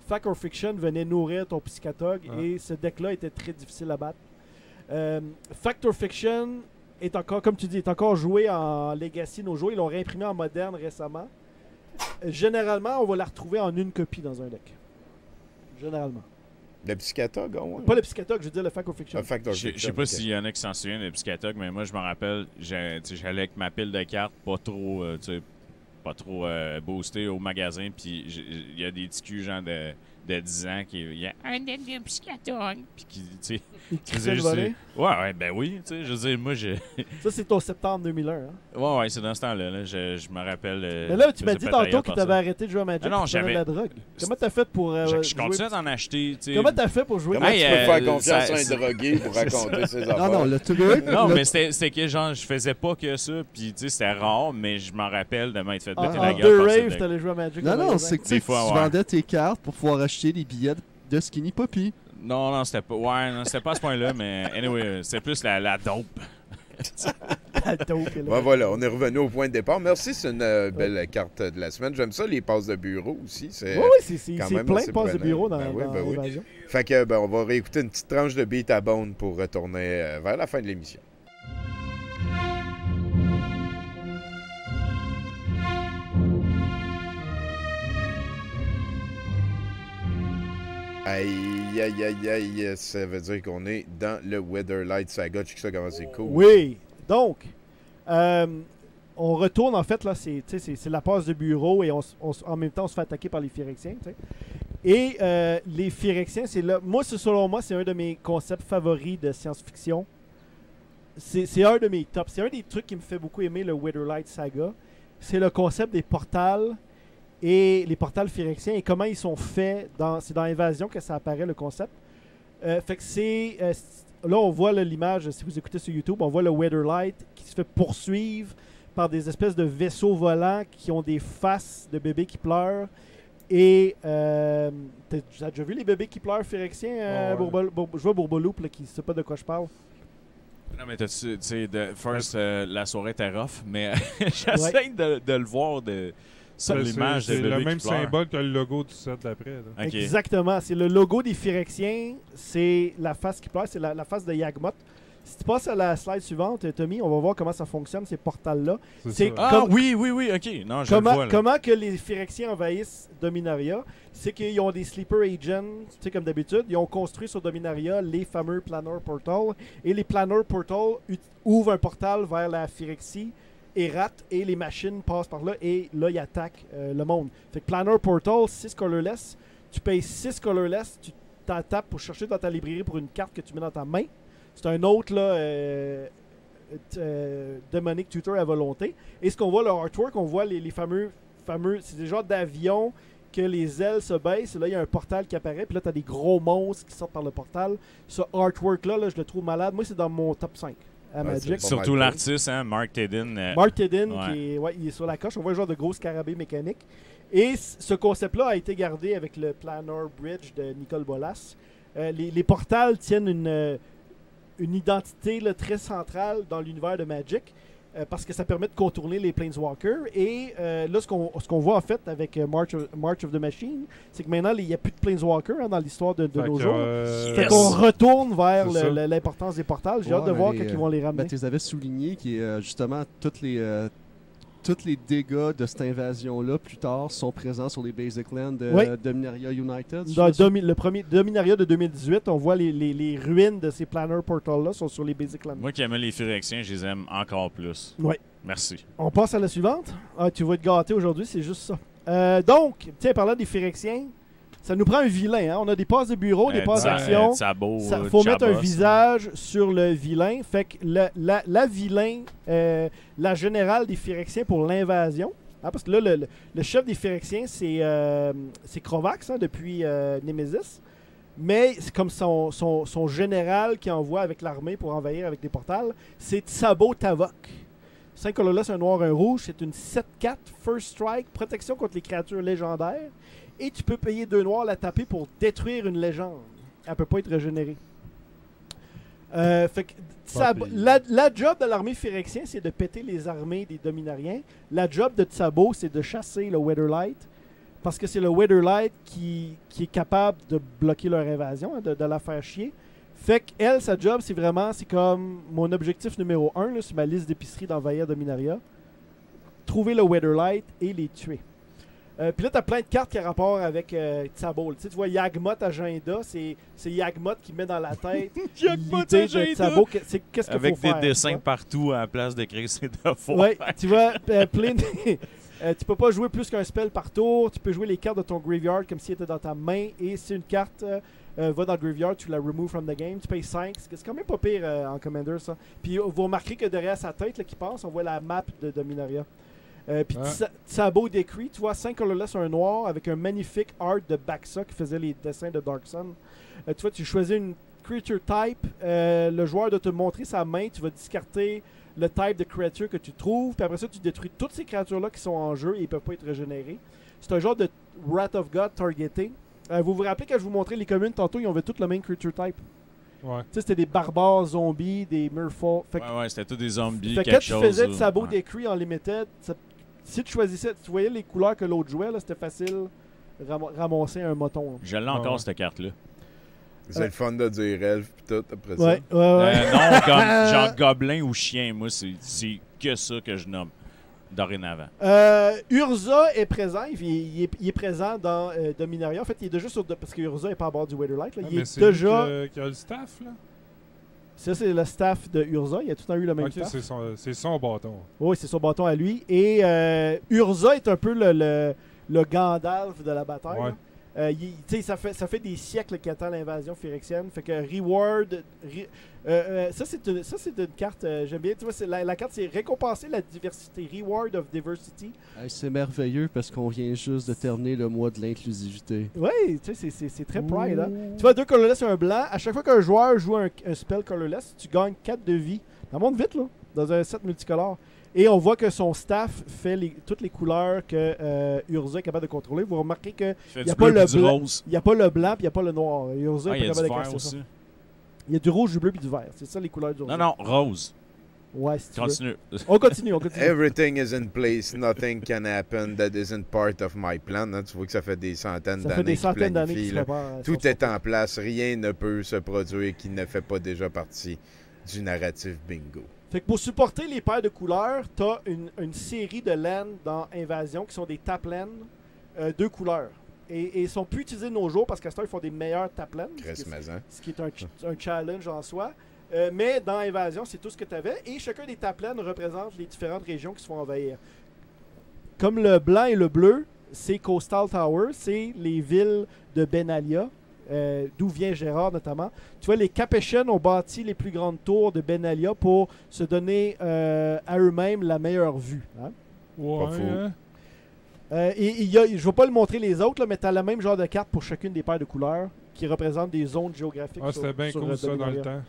Fact or Fiction venait nourrir ton Piscatog et ce deck-là était très difficile à battre. Fact or Fiction est encore, comme tu dis, est encore joué en Legacy. Nos joueurs, ils l'ont réimprimé en moderne récemment. Généralement, on va la retrouver en une copie dans un deck. Généralement. Le Piscatog, ouais. Pas le Piscatog, je veux dire le Fact or Fiction. Je sais pas s'il y en a qui s'en souviennent de Piscatog, mais moi, je me rappelle, j'allais avec ma pile de cartes, pas trop boosté au magasin, puis il y a des petits culs, genre de 10 ans, il y a un deck de Piscatog, puis qui, tu sais... Ouais, ben oui, tu sais, je veux dire, moi, Ça, c'est au septembre 2001, hein? Ouais, c'est dans ce temps-là, là, je me rappelle... Mais là, tu m'as dit tantôt que tu avais arrêté de jouer à Magic pour j'avais de la drogue. Comment t'as fait pour je continue d'en acheter, tu sais... Comment t'as fait pour jouer? Comment tu peux faire confiance à un drogué pour raconter ses affaires? Non, le truc... Non, mais c'était que, genre, je faisais pas que ça, puis, tu sais, c'était rare, mais je m'en rappelle de m'être fait péter la gueule. Deux raves, t'allais jouer à Magic. Non, c'est que tu vendais tes cartes pour pouvoir acheter des billets de Skinny Poppy. Non, c'était pas... Ouais, non, c'était pas à ce point-là, mais anyway, c'était plus la dope. Voilà, on est revenu au point de départ. Merci, c'est une belle carte de la semaine. J'aime ça, les passes de bureau aussi. Oui, c'est plein de passes de bureau dans l'évasion. Fait que, on va réécouter une petite tranche de Beat à Bone pour retourner vers la fin de l'émission. Aïe, ça veut dire qu'on est dans le Weatherlight Saga. Tu sais comment c'est cool. Oui, donc, on retourne, en fait, là, c'est la passe de bureau et en même temps, on se fait attaquer par les Phyrexiens. T'sais. Et les Phyrexiens, c'est là. Moi, selon moi, c'est un de mes concepts favoris de science-fiction. C'est un de mes tops. C'est un des trucs qui me fait beaucoup aimer le Weatherlight Saga. C'est le concept des portals et les portals Phyrexiens et comment ils sont faits. C'est dans Invasion que ça apparaît, le concept. Fait que c'est... là, on voit l'image, si vous écoutez sur YouTube, on voit le Weatherlight qui se fait poursuivre par des espèces de vaisseaux volants qui ont des faces de bébés qui pleurent. Et t'as déjà vu les bébés qui pleurent Phyrexiens? Je vois Bourbeloup qui ne sait pas de quoi je parle. Non, mais tu sais, la soirée était rough, mais j'essaie de le voir sur l'image de bébé. C'est le même qui pleure. symbole que le logo du set d'après. Okay. Exactement. C'est le logo des Phyrexiens. C'est la face qui pleure. C'est la face de Yagmoth. Si tu passes à la slide suivante, Tommy, on va voir comment ça fonctionne, ces portals-là. Oui, ok. Non, je le vois, là. Comment que les Phyrexiens envahissent Dominaria, c'est qu'ils ont des sleeper agents, tu sais, comme d'habitude. Ils ont construit sur Dominaria les fameux Planar Portals. Et les Planar Portals ouvrent un portal vers la Phyrexie et ratent, et les machines passent par là, et là, ils attaquent le monde. Fait que Planar Portal, 6 colorless, tu payes 6 colorless, tu t'en tapes pour chercher dans ta librairie pour une carte que tu mets dans ta main. C'est un autre là, Demonic Tutor à volonté. Et ce qu'on voit, le artwork, on voit les fameux c'est des genres d'avions que les ailes se baissent. Et là, il y a un portal qui apparaît. Puis là, tu as des gros monstres qui sortent par le portal. Ce artwork-là, je le trouve malade. Moi, c'est dans mon top 5 à Magic. Surtout l'artiste, hein, Mark Teddin. Mark Teddin, il est sur la coche. On voit un genre de gros scarabée mécanique. Et ce concept-là a été gardé avec le Planar Bridge de Nicole Bolas. Les portals tiennent une identité là, très centrale dans l'univers de Magic parce que ça permet de contourner les Planeswalkers. Et là, ce qu'on voit en fait avec March of the Machine, c'est que maintenant, il n'y a plus de Planeswalkers dans l'histoire de nos jours. Fait qu'on retourne vers l'importance des portals. J'ai hâte de voir quand ils vont les ramener. Tu les avais souligné qui est justement tous les dégâts de cette invasion-là, plus tard, sont présents sur les Basic Lands de Dominaria United. Le premier Dominaria de 2018, on voit les ruines de ces Planar Portals-là sont sur les Basic Lands. Moi qui aimais les Phyrexiens, je les aime encore plus. Oui. Merci. On passe à la suivante. Tu vas être gâté aujourd'hui, c'est juste ça. Donc, tiens, parlant des Phyrexiens, ça nous prend un vilain. Hein? On a des passes de bureau, des passes d'action. Il faut mettre un visage sur le vilain. Fait que la vilain, la générale des Phyrexiens pour l'invasion. Hein, parce que là, le chef des Phyrexiens, c'est Krovax depuis Nemesis. Mais c'est comme son général qui envoie avec l'armée pour envahir avec des portals, c'est Tsabo Tavok. 5 colorless, un noir, un rouge. C'est une 7/4 First Strike, protection contre les créatures légendaires. Et tu peux payer 2 noirs la taper pour détruire une légende. Elle peut pas être régénérée. Fait que la job de l'armée Phyrexien, c'est de péter les armées des Dominariens. La job de Tsabo, c'est de chasser le Weatherlight parce que c'est le Weatherlight qui est capable de bloquer leur invasion, hein, de la faire chier. Fait qu'elle, sa job, c'est comme mon objectif numéro 1 là, sur ma liste d'épicerie d'envahir Dominaria. Trouver le Weatherlight et les tuer. Puis là, t'as plein de cartes qui ont rapport avec Tsabo. Tu vois, Yagmoth Agenda, c'est Yagmoth qui met dans la tête Yagmoth l'idée Agenda! de Tsabo. Qu'est-ce qu'il faut Avec faire? des dessins tu vois? partout à la place d'écrire ses devoirs. Ouais, tu vois, plein de... tu peux pas jouer plus qu'un spell par tour. Tu peux jouer les cartes de ton graveyard comme si elle était dans ta main. Et si une carte va dans le graveyard, tu la remove from the game. Tu payes 5. C'est quand même pas pire en Commander, ça. Puis vous remarquerez que derrière sa tête là, qui passe, on voit la map de Dominaria. Puis Tsabo Decree, tu vois, 5 colorless, un noir, avec un magnifique art de Baxa qui faisait les dessins de Dark Sun. Tu vois, tu choisis une creature type. Le joueur doit te montrer sa main. Tu vas discarter le type de creature que tu trouves. Puis après ça, tu détruis toutes ces créatures-là qui sont en jeu et ils peuvent pas être régénérées. C'est un genre de Wrath of God targeting. Vous vous rappelez quand je vous montrais les communes tantôt, ils avaient toutes le même creature type. Ouais. Tu sais, c'était des barbares, zombies, des merfolk. Ouais, c'était tous des zombies, Fait que quelque quand tu chose. faisais de Tsabo ouais. Decree en limited, si tu choisissais, tu voyais les couleurs que l'autre jouait, là, c'était facile ramasser un moton. Je l'ai encore, ouais. cette carte-là. C'est le fun de dire elfe pis tout après ça. Ouais. Non, comme genre gobelin ou chien, moi, c'est que ça que je nomme dorénavant. Urza est présent, il est présent dans Dominaria. En fait, il est déjà sur... parce que Urza n'est pas à bord du Weatherlight. Là. Il est déjà... qui a le staff, là? Ça, c'est le staff de Urza. Il a tout le temps eu le même Ok, staff. c'est son bâton. Oui, c'est son bâton à lui. Et Urza est un peu le Gandalf de la bataille. Ouais. Ça fait des siècles qu'il attend l'invasion phyrexienne. Fait que Reward... ça, c'est une carte... j'aime bien. Tu vois, la carte, c'est récompenser la diversité. Reward of Diversity. Hey, c'est merveilleux parce qu'on vient juste de terminer le mois de l'inclusivité. Oui, tu sais, c'est très pride. Hein? Tu vois, 2 colorless et un blanc. À chaque fois qu'un joueur joue un spell colorless, tu gagnes 4 de vie. Ça monte vite, là, dans un set multicolore. Et on voit que son staff fait toutes les couleurs que Urza est capable de contrôler. Vous remarquez qu'il n'y a pas le blanc, il y a pas le blanc puis il n'y a pas le noir. Urza Il est y a pas du capable de vert casser ça. aussi. Il y a du rouge, du bleu puis du vert. C'est ça les couleurs d'Urza. Non, rose. Ouais, si tu veux. Continue. On continue. Everything is in place, nothing can happen that isn't part of my plan. Hein? Tu vois que ça fait des centaines Ça fait d'années des qu'il centaines d'années planifie, qu'il là. se prépare. Tout est en place, rien ne peut se produire qui ne fait pas déjà partie du narratif bingo. Fait que pour supporter les paires de couleurs, t'as une série de lands dans Invasion qui sont des tap lands, 2 couleurs. Et ils sont plus utilisés de nos jours parce qu'à ce temps, ils font des meilleurs tap lands. Ce qui est un challenge en soi. Mais dans Invasion, c'est tout ce que tu avais. Et chacun des tap lands représente les différentes régions qui se font envahir. Comme le blanc et le bleu, c'est Coastal Tower, c'est les villes de Benalia. D'où vient Gérard notamment. Tu vois, les Capetians ont bâti les plus grandes tours de Benalia pour se donner à eux-mêmes la meilleure vue. Hein? Ouais. Pas fou. Hein? Je ne vais pas le montrer les autres, là, mais tu as le même genre de carte pour chacune des paires de couleurs qui représentent des zones géographiques. Ah, c'était bien cool ça dans le temps.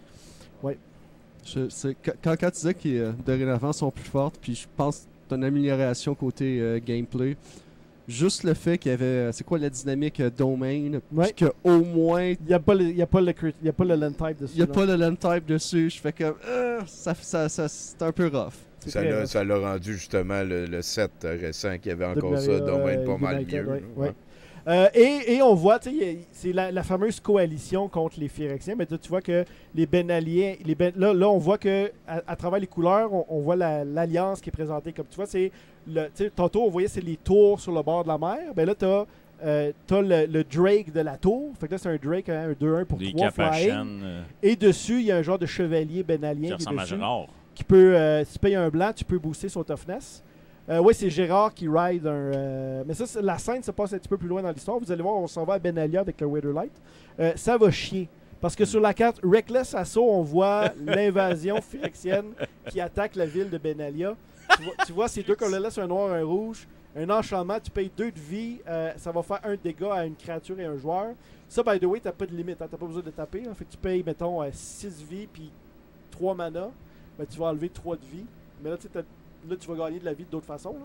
Quand tu disais qu'ils dorénavant sont plus fortes, puis je pense que c'est une amélioration côté gameplay. Juste le fait qu'il y avait, c'est quoi la dynamique domain, Ouais. puis qu'au moins, Il n'y a pas le land type dessus. il n'y a là. pas le land type dessus. Je fais comme, ça c'est un peu rough. C'est très rough. Ça l'a rendu justement le set récent qui avait encore Dominaria, ça, domaine pas mal United, mieux. ouais, là. ouais. Et on voit, tu sais, c'est la fameuse coalition contre les Phyrexiens, mais tu vois que les Benaliens, là, on voit que à travers les couleurs, on voit l'alliance qui est présentée. Comme tu vois, c'est tantôt on voyait c'est les tours sur le bord de la mer. Ben là, t'as le Drake de la tour. Fait que là, c'est un Drake, hein, un 2-1 pour Des 3 flying. Capachans Et dessus, il y a un genre de chevalier qui Benalien qui est ressemble à dessus. Gérard. Qui peut, si tu payes un blanc, tu peux booster son toughness. Oui, c'est Gérard qui ride un... mais ça, la scène se passe un petit peu plus loin dans l'histoire. Vous allez voir, on s'en va à Benalia avec le Weatherlight. Ça va chier. Parce que sur la carte Reckless Assault, on voit l'invasion phyrexienne qui attaque la ville de Benalia. Tu vois ces 2 colonnes-là, un noir et un rouge. Un enchantement, tu payes 2 de vie. Ça va faire 1 dégât à une créature et un joueur. Ça, by the way, t'as pas de limite. Hein, t'as pas besoin de taper. Hein. Fait que tu payes, mettons, 6 vies puis 3 mana. Ben, tu vas enlever 3 de vie. Mais là, tu vas gagner de la vie d'autres façons.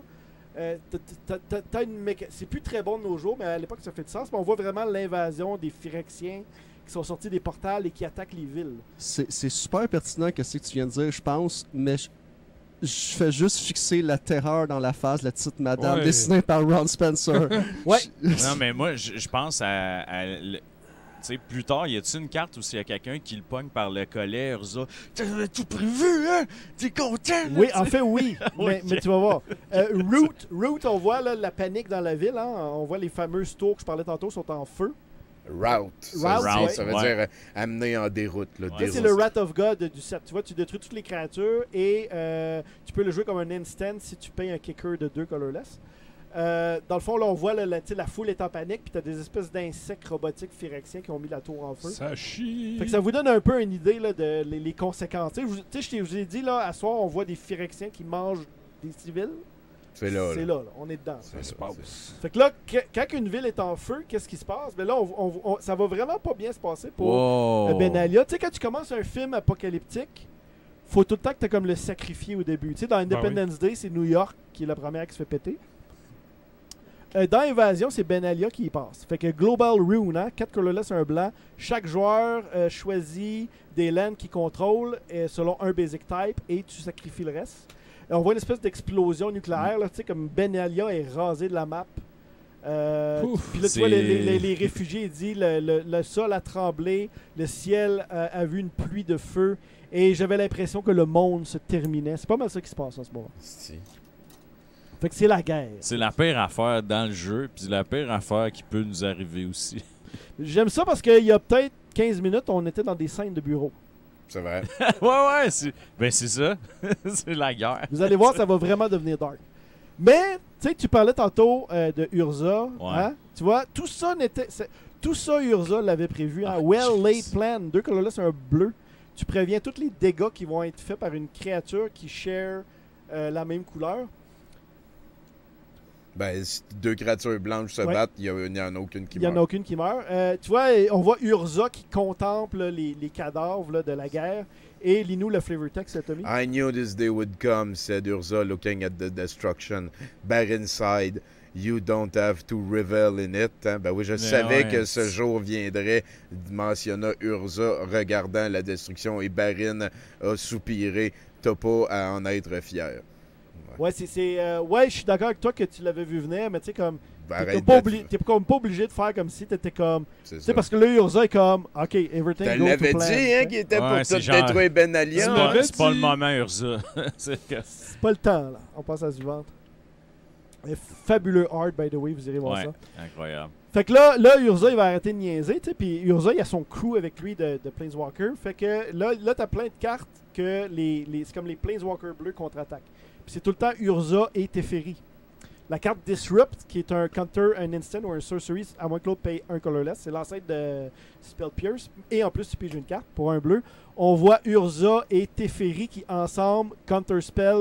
C'est plus très bon de nos jours, mais à l'époque, ça fait du sens. Mais on voit vraiment l'invasion des Phyrexiens qui sont sortis des portals et qui attaquent les villes. C'est super pertinent que ce que tu viens de dire, je pense, mais je fais juste fixer la terreur dans la face de la petite madame Ouais. dessinée par Ron Spencer. Ouais. Non, mais moi, je pense tu sais, plus tard, y a-tu une carte où s'il y a quelqu'un qui le pogne par le collet, Urza? T'avais tout prévu, hein? T'es content? là, Oui, tu sais? en fait, oui. mais, Ok. mais tu vas voir. Route, on voit là, la panique dans la ville. Hein? On voit les fameuses tours que je parlais tantôt sont en feu. Route. Route, ouais. Ça veut Ouais. dire amener en déroute. Là, Ouais. Ça, déroute. c'est le Wrath of God du set. Tu vois, tu détruis toutes les créatures et tu peux le jouer comme un instant si tu payes un kicker de 2 colorless. Dans le fond, là, on voit là, la foule est en panique, puis tu as des espèces d'insectes robotiques phyrexiens qui ont mis la tour en feu. Ça chie. Fait que ça vous donne un peu une idée là, de les conséquences. Tu sais, je vous ai dit, là, à soir, on voit des phyrexiens qui mangent des civils. C'est là. C'est là, on est dedans. Ça se passe. Fait que là, quand une ville est en feu, qu'est-ce qui se passe? Ben là, ça va vraiment pas bien se passer pour Wow. Benalia. Tu sais, quand tu commences un film apocalyptique, faut tout le temps que tu as comme le sacrifié au début. Tu sais, dans Independence Day, c'est New York qui est la première qui se fait péter. Dans Invasion, c'est Benalia qui y passe. Fait que Global Rune, hein, 4 colorless, un blanc. Chaque joueur choisit des lands qu'il contrôle selon un basic type et tu sacrifies le reste. On voit une espèce d'explosion nucléaire, là, tu sais, comme Benalia est rasé de la map. Puis là, tu vois, les réfugiés, il dit le sol a tremblé, le ciel a vu une pluie de feu, et j'avais l'impression que le monde se terminait. C'est pas mal ça qui se passe en ce moment. Si. Fait que c'est la guerre. C'est la pire affaire dans le jeu, puis la pire affaire qui peut nous arriver aussi. J'aime ça parce qu'il y a peut-être 15 minutes, on était dans des scènes de bureau. C'est vrai. ouais, c'est ça. C'est la guerre. Vous allez voir, ça va vraiment devenir dark. Mais, tu sais, tu parlais tantôt de Urza. Ouais. Hein? Tu vois, tout ça, Urza l'avait prévu. Hein? Ah, Well laid jeez. plan. 2 colorless, un bleu. Tu préviens tous les dégâts qui vont être faits par une créature qui share la même couleur. Ben, si 2 créatures blanches se Ouais. battent, il n'y en a aucune qui Il n'y en meurt. a aucune qui meurt. Tu vois, on voit Urza qui contemple les cadavres là, de la guerre. Et lis-nous le flavor text, Tommy. I knew this day would come, said Urza, looking at the destruction. Bare inside, you don't have to revel in it. Hein? Ben oui, je savais ouais. que ce jour viendrait, mentionna Urza, regardant la destruction. Et Barin a soupiré. T'as pas à en être fier. Ouais, ouais, je suis d'accord avec toi que tu l'avais vu venir, mais tu sais, comme. Ben, T'es arrête pas, de- t'es comme pas obligé de faire comme si t'étais comme. C'est Tu sais, ça. parce que là, Urza est comme. Ok, everything Tu goes l'avais to plan. dit, hein, qu'il était Ouais, pour c'est tout genre- détruire Ben C'est Allian. Tu pas, l'avais c'est pas dit. le moment, Urza. C'est que- C'est pas le temps, là. On passe à la suivante. Et fabuleux art, by the way, vous irez voir Ouais, ça. incroyable. Fait que là, Urza, il va arrêter de niaiser, tu sais, puis Urza, il a son crew avec lui de Planeswalker. Fait que là t'as plein de cartes que c'est comme les Planeswalker bleus contre-attaquent. Puis c'est tout le temps Urza et Teferi. La carte Disrupt, qui est un counter, un instant ou un sorcery, à moins que l'autre paye un colorless, c'est l'ancêtre de Spell Pierce. Et en plus, tu piges une carte pour un bleu. On voit Urza et Teferi qui, ensemble, counter spell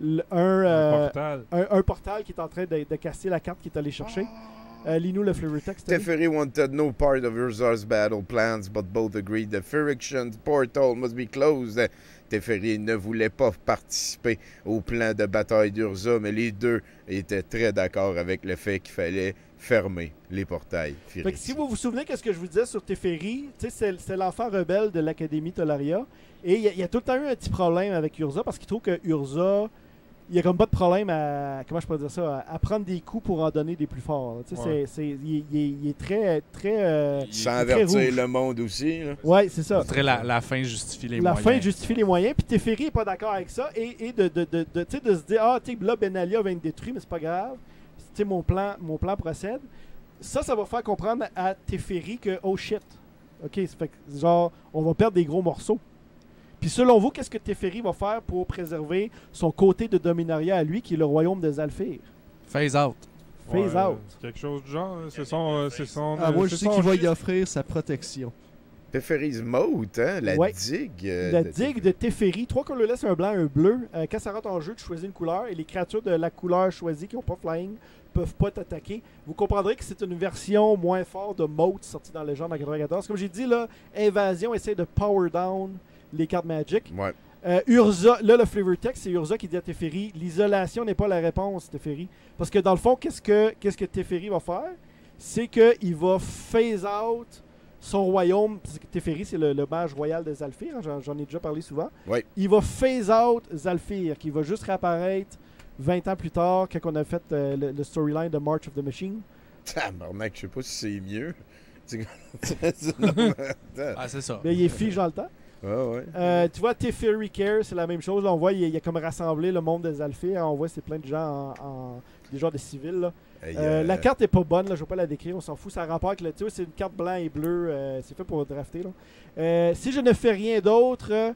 Un portal. un portal qui est en train de casser la carte qui est allé chercher. Lis-nous le flavor text. Tommy. Teferi wanted no part of Urza's battle plans, but both agreed the Phyrexian's portal must be closed. Teferi ne voulait pas participer au plan de bataille d'Urza, mais les deux étaient très d'accord avec le fait qu'il fallait fermer les portails Fait que Phyrexians. si vous vous souvenez qu'est-ce que je vous disais sur Teferi, c'est l'enfant rebelle de l'Académie Tolaria. Et il y a tout le temps eu un petit problème avec Urza parce qu'il trouve que Urza, il y a comme pas de problème à, comment je pourrais dire ça, à prendre des coups pour en donner des plus forts. là. Tu sais, Ouais. il est très Sans très avertir rouge. le monde aussi. Là. Ouais, c'est ça. Très la fin justifie les La moyens. fin justifie les moyens. Puis Teferi est pas d'accord avec ça. Et tu sais, de se dire, ah, tu sais, là, Benalia va être détruit, mais c'est pas grave. Tu sais, mon plan procède. Ça va faire comprendre à Teferi que, oh shit. Ok, ça fait que, genre, on va perdre des gros morceaux. Puis selon vous, qu'est-ce que Teferi va faire pour préserver son côté de Dominaria à lui, qui est le royaume de Zalfir? Phase out. Phase Ouais, out. c'est quelque chose du genre. hein. C'est son. Ah, moi, je c'est sais son qu'il va shit. y offrir sa protection. Teferi's Moat, hein, la Ouais. digue. La digue de Teferi, 3 colorless, un blanc, un bleu. Quand ça rentre en jeu, tu choisis une couleur et les créatures de la couleur choisie qui n'ont pas flying peuvent pas t'attaquer. Vous comprendrez que c'est une version moins forte de Moat sortie dans Legend en 94. Comme j'ai dit, là, Invasion essaie de power down les cartes Magic. Ouais. Urza, là, le flavor text, c'est Urza qui dit à Teferi, l'isolation n'est pas la réponse, Teferi. Parce que dans le fond, qu'est-ce que Teferi va faire? C'est qu'il va phase out son royaume, parce que Teferi, c'est le mage royal de Zhalfir, hein, j'en ai déjà parlé souvent. Oui. Il va phase out Zhalfir, qui va juste réapparaître 20 ans plus tard, quand on a fait le storyline de March of the Machine. Tabarnak, je sais pas si c'est mieux. Ah, c'est ça. Mais il est fige dans le temps. Ouais. Tu vois, Teferi Care, c'est la même chose. Là, on voit, il a comme rassemblé le monde de Zhalfir. On voit, c'est plein de gens des genres de civils. Là. La carte est pas bonne, là, je vais pas la décrire, on s'en fout. Ça a rapport avec le. Tu vois, c'est une carte blanc et bleu. C'est fait pour drafter. Là. Si je ne fais rien d'autre,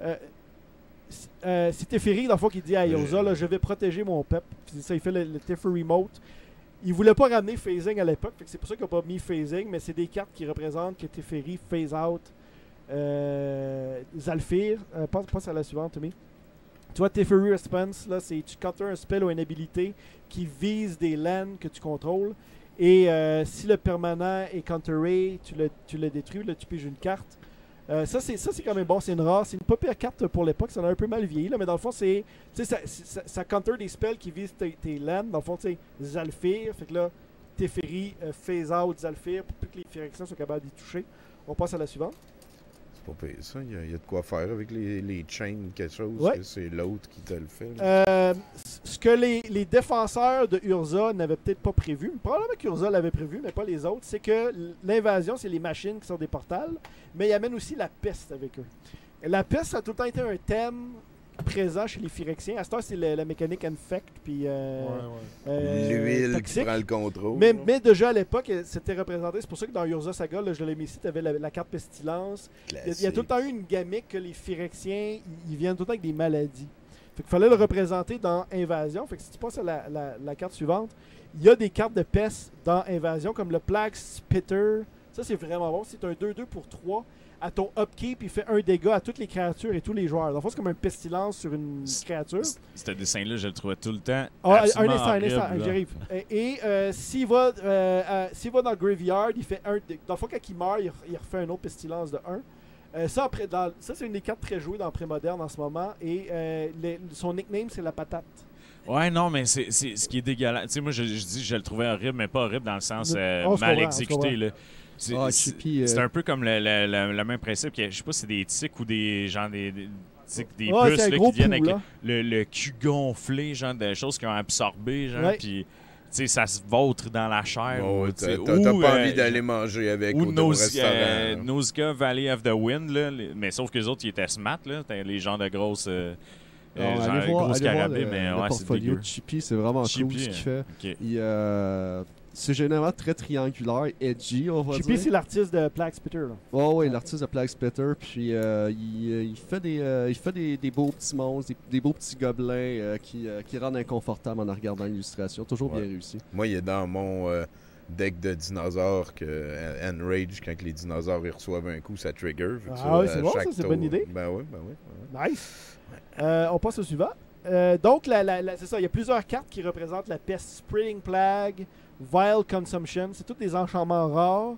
c'est Teferi, dans le fond, qui dit à Yosa, là, je vais protéger mon peuple. Puis ça, il fait le Teferi Remote. Il voulait pas ramener phasing à l'époque, c'est pour ça qu'il n'a pas mis phasing, mais c'est des cartes qui représentent que Teferi phase out Zhalfir. Passe à la suivante, Tommy. Tu vois, Teferi Response, là, c'est tu counter un spell ou une habilité qui vise des lands que tu contrôles. Et si le permanent est counteré, tu le détruis, là, tu piges une carte. Ça, c'est quand même bon. C'est une rare. C'est une pas pire carte pour l'époque. Ça a un peu mal vieilli, là, mais dans le fond, ça counter des spells qui visent tes lands. Dans le fond, tu sais, Zhalfir. Fait que là, Teferi phase out Zhalfir pour que les directions soient capables d'y toucher. On passe à la suivante. C'est pas pire, ça. Il y a de quoi faire avec les chains, quelque chose. Ouais. Que c'est l'autre qui te le fait. Ce que les défenseurs de Urza n'avaient peut-être pas prévu, probablement qu'Urza l'avait prévu, mais pas les autres, c'est que l'invasion, c'est les machines qui sont des portals, mais ils amènent aussi la peste avec eux. La peste, ça a tout le temps été un thème présent chez les Phyrexiens. À ce temps, c'est la mécanique infect, puis l'huile qui toxique. prend le contrôle. Mais déjà à l'époque, c'était représenté. C'est pour ça que dans Urza Saga, là, je l'ai mis ici, tu avais la carte pestilence. Il y a tout le temps eu une gamique que les Phyrexiens, ils viennent tout le temps avec des maladies. Fait qu'il fallait le représenter dans Invasion. Fait que si tu passes à la carte suivante, il y a des cartes de peste dans Invasion, comme le Plague Spitter. Ça, c'est vraiment bon. C'est un 2-2 pour 3. À ton upkeep, il fait un dégât à toutes les créatures et tous les joueurs. Dans le fond, c'est comme un pestilence sur une créature. Ce dessin-là, je le trouvais tout le temps. Un absolument instant, horrible, là. j'arrive. Et s'il va dans le Graveyard, il fait un. Dans le fond, quand il meurt, il refait un autre pestilence de 1. Ça, c'est une des cartes très jouées dans Pré-Moderne en ce moment. Et son nickname, c'est la patate. Ouais, non, mais c'est ce qui est dégueulasse. Tu sais, moi, je dis je le trouvais horrible, mais pas horrible dans le sens On se mal comprend, exécuté. Là. C'est un peu comme le même principe. Je sais pas si c'est des tiques ou des gens des puces là, qui viennent avec le cul gonflé, genre de choses qui ont absorbé, genre, puis ça se vautre dans la chair. Oh, t'as pas envie d'aller manger avec ou au restaurant. Nausicaa Valley of the Wind, là, mais sauf que les autres, ils étaient smart, là. T'as les genres de grosses... gros scarabées, mais le ouais, c'est portfolio dégueu. de Chippy, c'est vraiment cool Chippy, ce qu'il fait. Okay. C'est généralement très triangulaire, edgy, on va Chippy, dire. c'est l'artiste de Plague Spitter. Oui, l'artiste de Plague Spitter. Puis il fait des beaux petits monstres, des beaux petits gobelins qui rendent inconfortable en regardant l'illustration. Toujours bien réussi. Moi, il est dans mon deck de dinosaures que Enrage, quand les dinosaures ils reçoivent un coup, ça trigger. Ah oui, c'est bon, ça, c'est une bonne idée. Ben oui. Nice. On passe au suivant. Donc, c'est ça, il y a plusieurs cartes qui représentent la peste, Spreading Plague, Vile Consumption. C'est tous des enchantements rares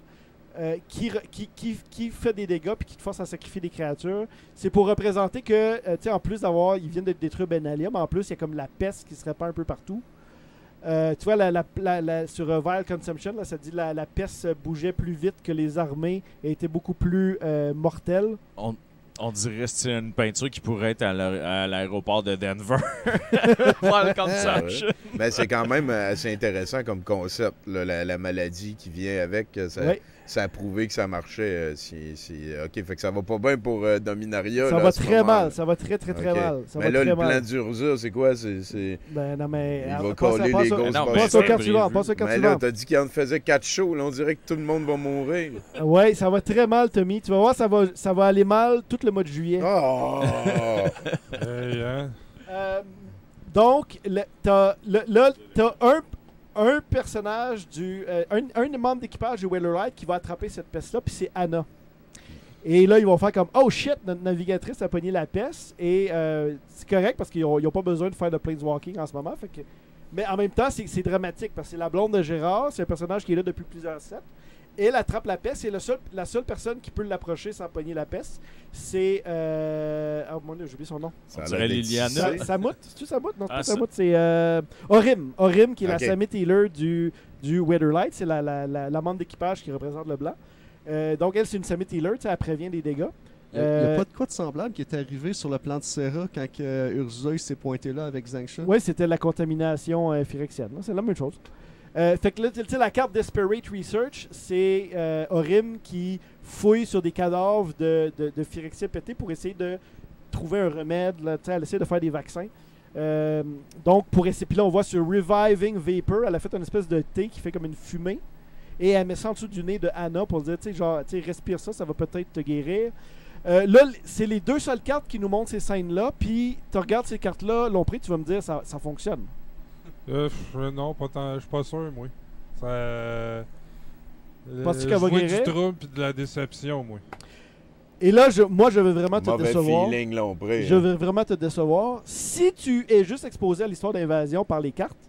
qui fait des dégâts puis qui te force à sacrifier des créatures. C'est pour représenter que, tu sais, en plus d'avoir, ils viennent de détruire Benalia, mais en plus, il y a comme la peste qui se répand un peu partout. Tu vois, sur Vile Consumption, là, ça dit la peste bougeait plus vite que les armées et était beaucoup plus mortelle. On dirait que c'est une peinture qui pourrait être à l'aéroport de Denver. Vile Consumption. Mais c'est quand même assez intéressant comme concept, là, la maladie qui vient avec. Ça a prouvé que ça marchait. OK, fait que ça va pas bien pour Dominaria. Ça va très mal. Ça va très mal. Mais là, le plan d'Urza, c'est quoi? Ben non, mais... Il va coller les grosses Passe au carte suivante. Mais là, t'as dit qu'il en faisait 4 shows. Là, on dirait que tout le monde va mourir. Ouais, ça va très mal, Tommy. Tu vas voir, ça va aller mal tout le mois de juillet. Oh! Hey, hein? Donc, t'as un personnage un des membres d'équipage du Wailerlight qui va attraper cette peste-là, puis c'est Anna. Et là, ils vont faire comme « Oh shit, notre navigatrice a pogné la peste. » Et c'est correct parce qu'ils n'ont pas besoin de faire de planeswalking en ce moment. Mais en même temps, c'est dramatique parce que c'est la blonde de Gérard. C'est un personnage qui est là depuis plusieurs sets. Elle attrape la peste. Et la seule personne qui peut l'approcher sans pogner la peste, c'est... Oh mon Dieu, j'ai oublié son nom. On dirait Liliana. Samut. C'est-tu Samut? Non, c'est pas Samut. C'est Orim. Orim, qui est la Samut Healer du Weatherlight. C'est la membre d'équipage qui représente le blanc. Donc, elle, c'est une Summit Healer, elle prévient des dégâts. Il n'y a pas de quoi de semblable qui est arrivé sur le plan de Serra quand Urza s'est pointé là avec Zangsha? Oui, c'était la contamination phyrexienne. C'est la même chose. Fait que là, tu sais, la carte Desperate Research, c'est Orim qui fouille sur des cadavres de phyrexia pétés pour essayer de trouver un remède. Là, elle essaie de faire des vaccins. Donc, pour essayer. Puis là, on voit sur Reviving Vapor, elle a fait une espèce de thé qui fait comme une fumée. Et elle met ça en dessous du nez de Anna pour dire, tu sais, genre, tu sais, respire ça, ça va peut-être te guérir. Là, c'est les deux seules cartes qui nous montrent ces scènes-là. Puis, tu regardes ces cartes-là, Lompré, tu vas me dire, ça fonctionne. Non, pas tant. Je suis pas sûr, moi. Ça. Penses-tu qu'elle va je vois guérir? du trouble et de la déception, moi. Et là, moi, je veux vraiment te Mauvais décevoir. feeling, Lompré. Je veux vraiment te décevoir. Si tu es juste exposé à l'histoire d'invasion par les cartes,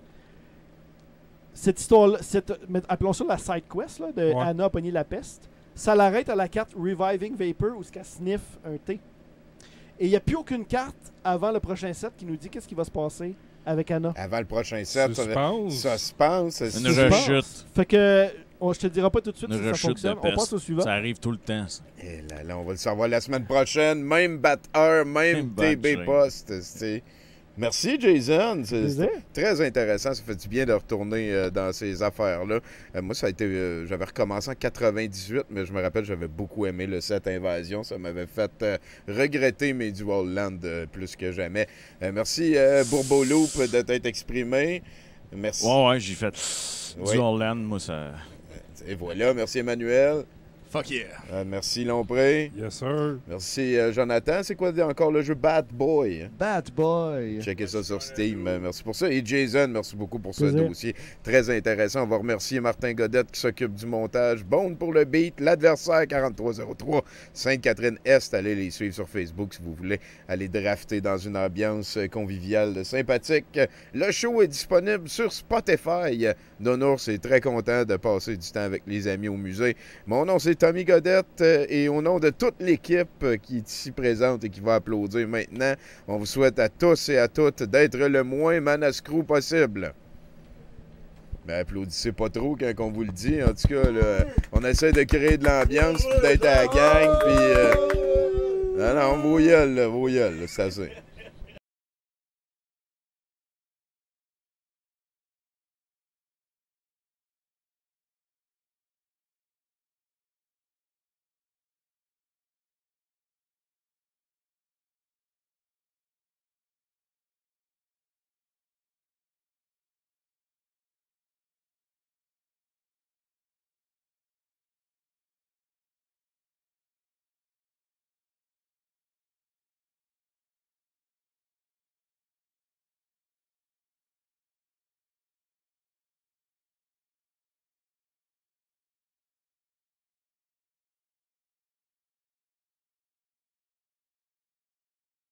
cette histoire-là, appelons ça la side quest là, de Anna a pogné la peste, ça l'arrête à la carte Reviving Vapor où elle sniffe un thé. Et il n'y a plus aucune carte avant le prochain set qui nous dit qu'est-ce qui va se passer avec Anna. Avant le prochain set, Suspense. suspense. Une rechute. Fait que je te dirai pas tout de suite Une si ça rechute fonctionne. de On peste. passe au suivant. Ça arrive tout le temps, ça. Et là, on va le savoir la semaine prochaine. Même batteur, même TB batteur. post. Merci, Jason. C'est Plaisir. très intéressant. Ça fait du bien de retourner dans ces affaires-là. Moi, ça a été. J'avais recommencé en 98, mais je me rappelle, j'avais beaucoup aimé le set Invasion. Ça m'avait fait regretter mes Dual Land plus que jamais. Merci, Bourbeau Loop, de t'être exprimé. Merci. Ouais, j'ai fait Oui. du Holland, moi, ça. Et voilà. Merci, Emmanuel. Fuck yeah! Merci, Lompré. Yes, sir. Merci, Jonathan. C'est quoi encore le jeu Bad Boy? Bad Boy! Checkez ça sur Steam. Merci pour ça. Et Jason, merci beaucoup pour ce Plaisir. dossier très intéressant. On va remercier Martin Godette qui s'occupe du montage. Bond pour le beat. L'adversaire 4303 Sainte-Catherine-Est. Allez les suivre sur Facebook si vous voulez aller drafter dans une ambiance conviviale sympathique. Le show est disponible sur Spotify. Nonours est très content de passer du temps avec les amis au musée. Mon nom, c'est Tommy Godette et au nom de toute l'équipe qui est ici présente et qui va applaudir maintenant, on vous souhaite à tous et à toutes d'être le moins manascrou possible. Ben, applaudissez pas trop quand on vous le dit. En tout cas, là, on essaie de créer de l'ambiance puis d'être à la gang. Puis, non, vos gueules, là, c'est assez.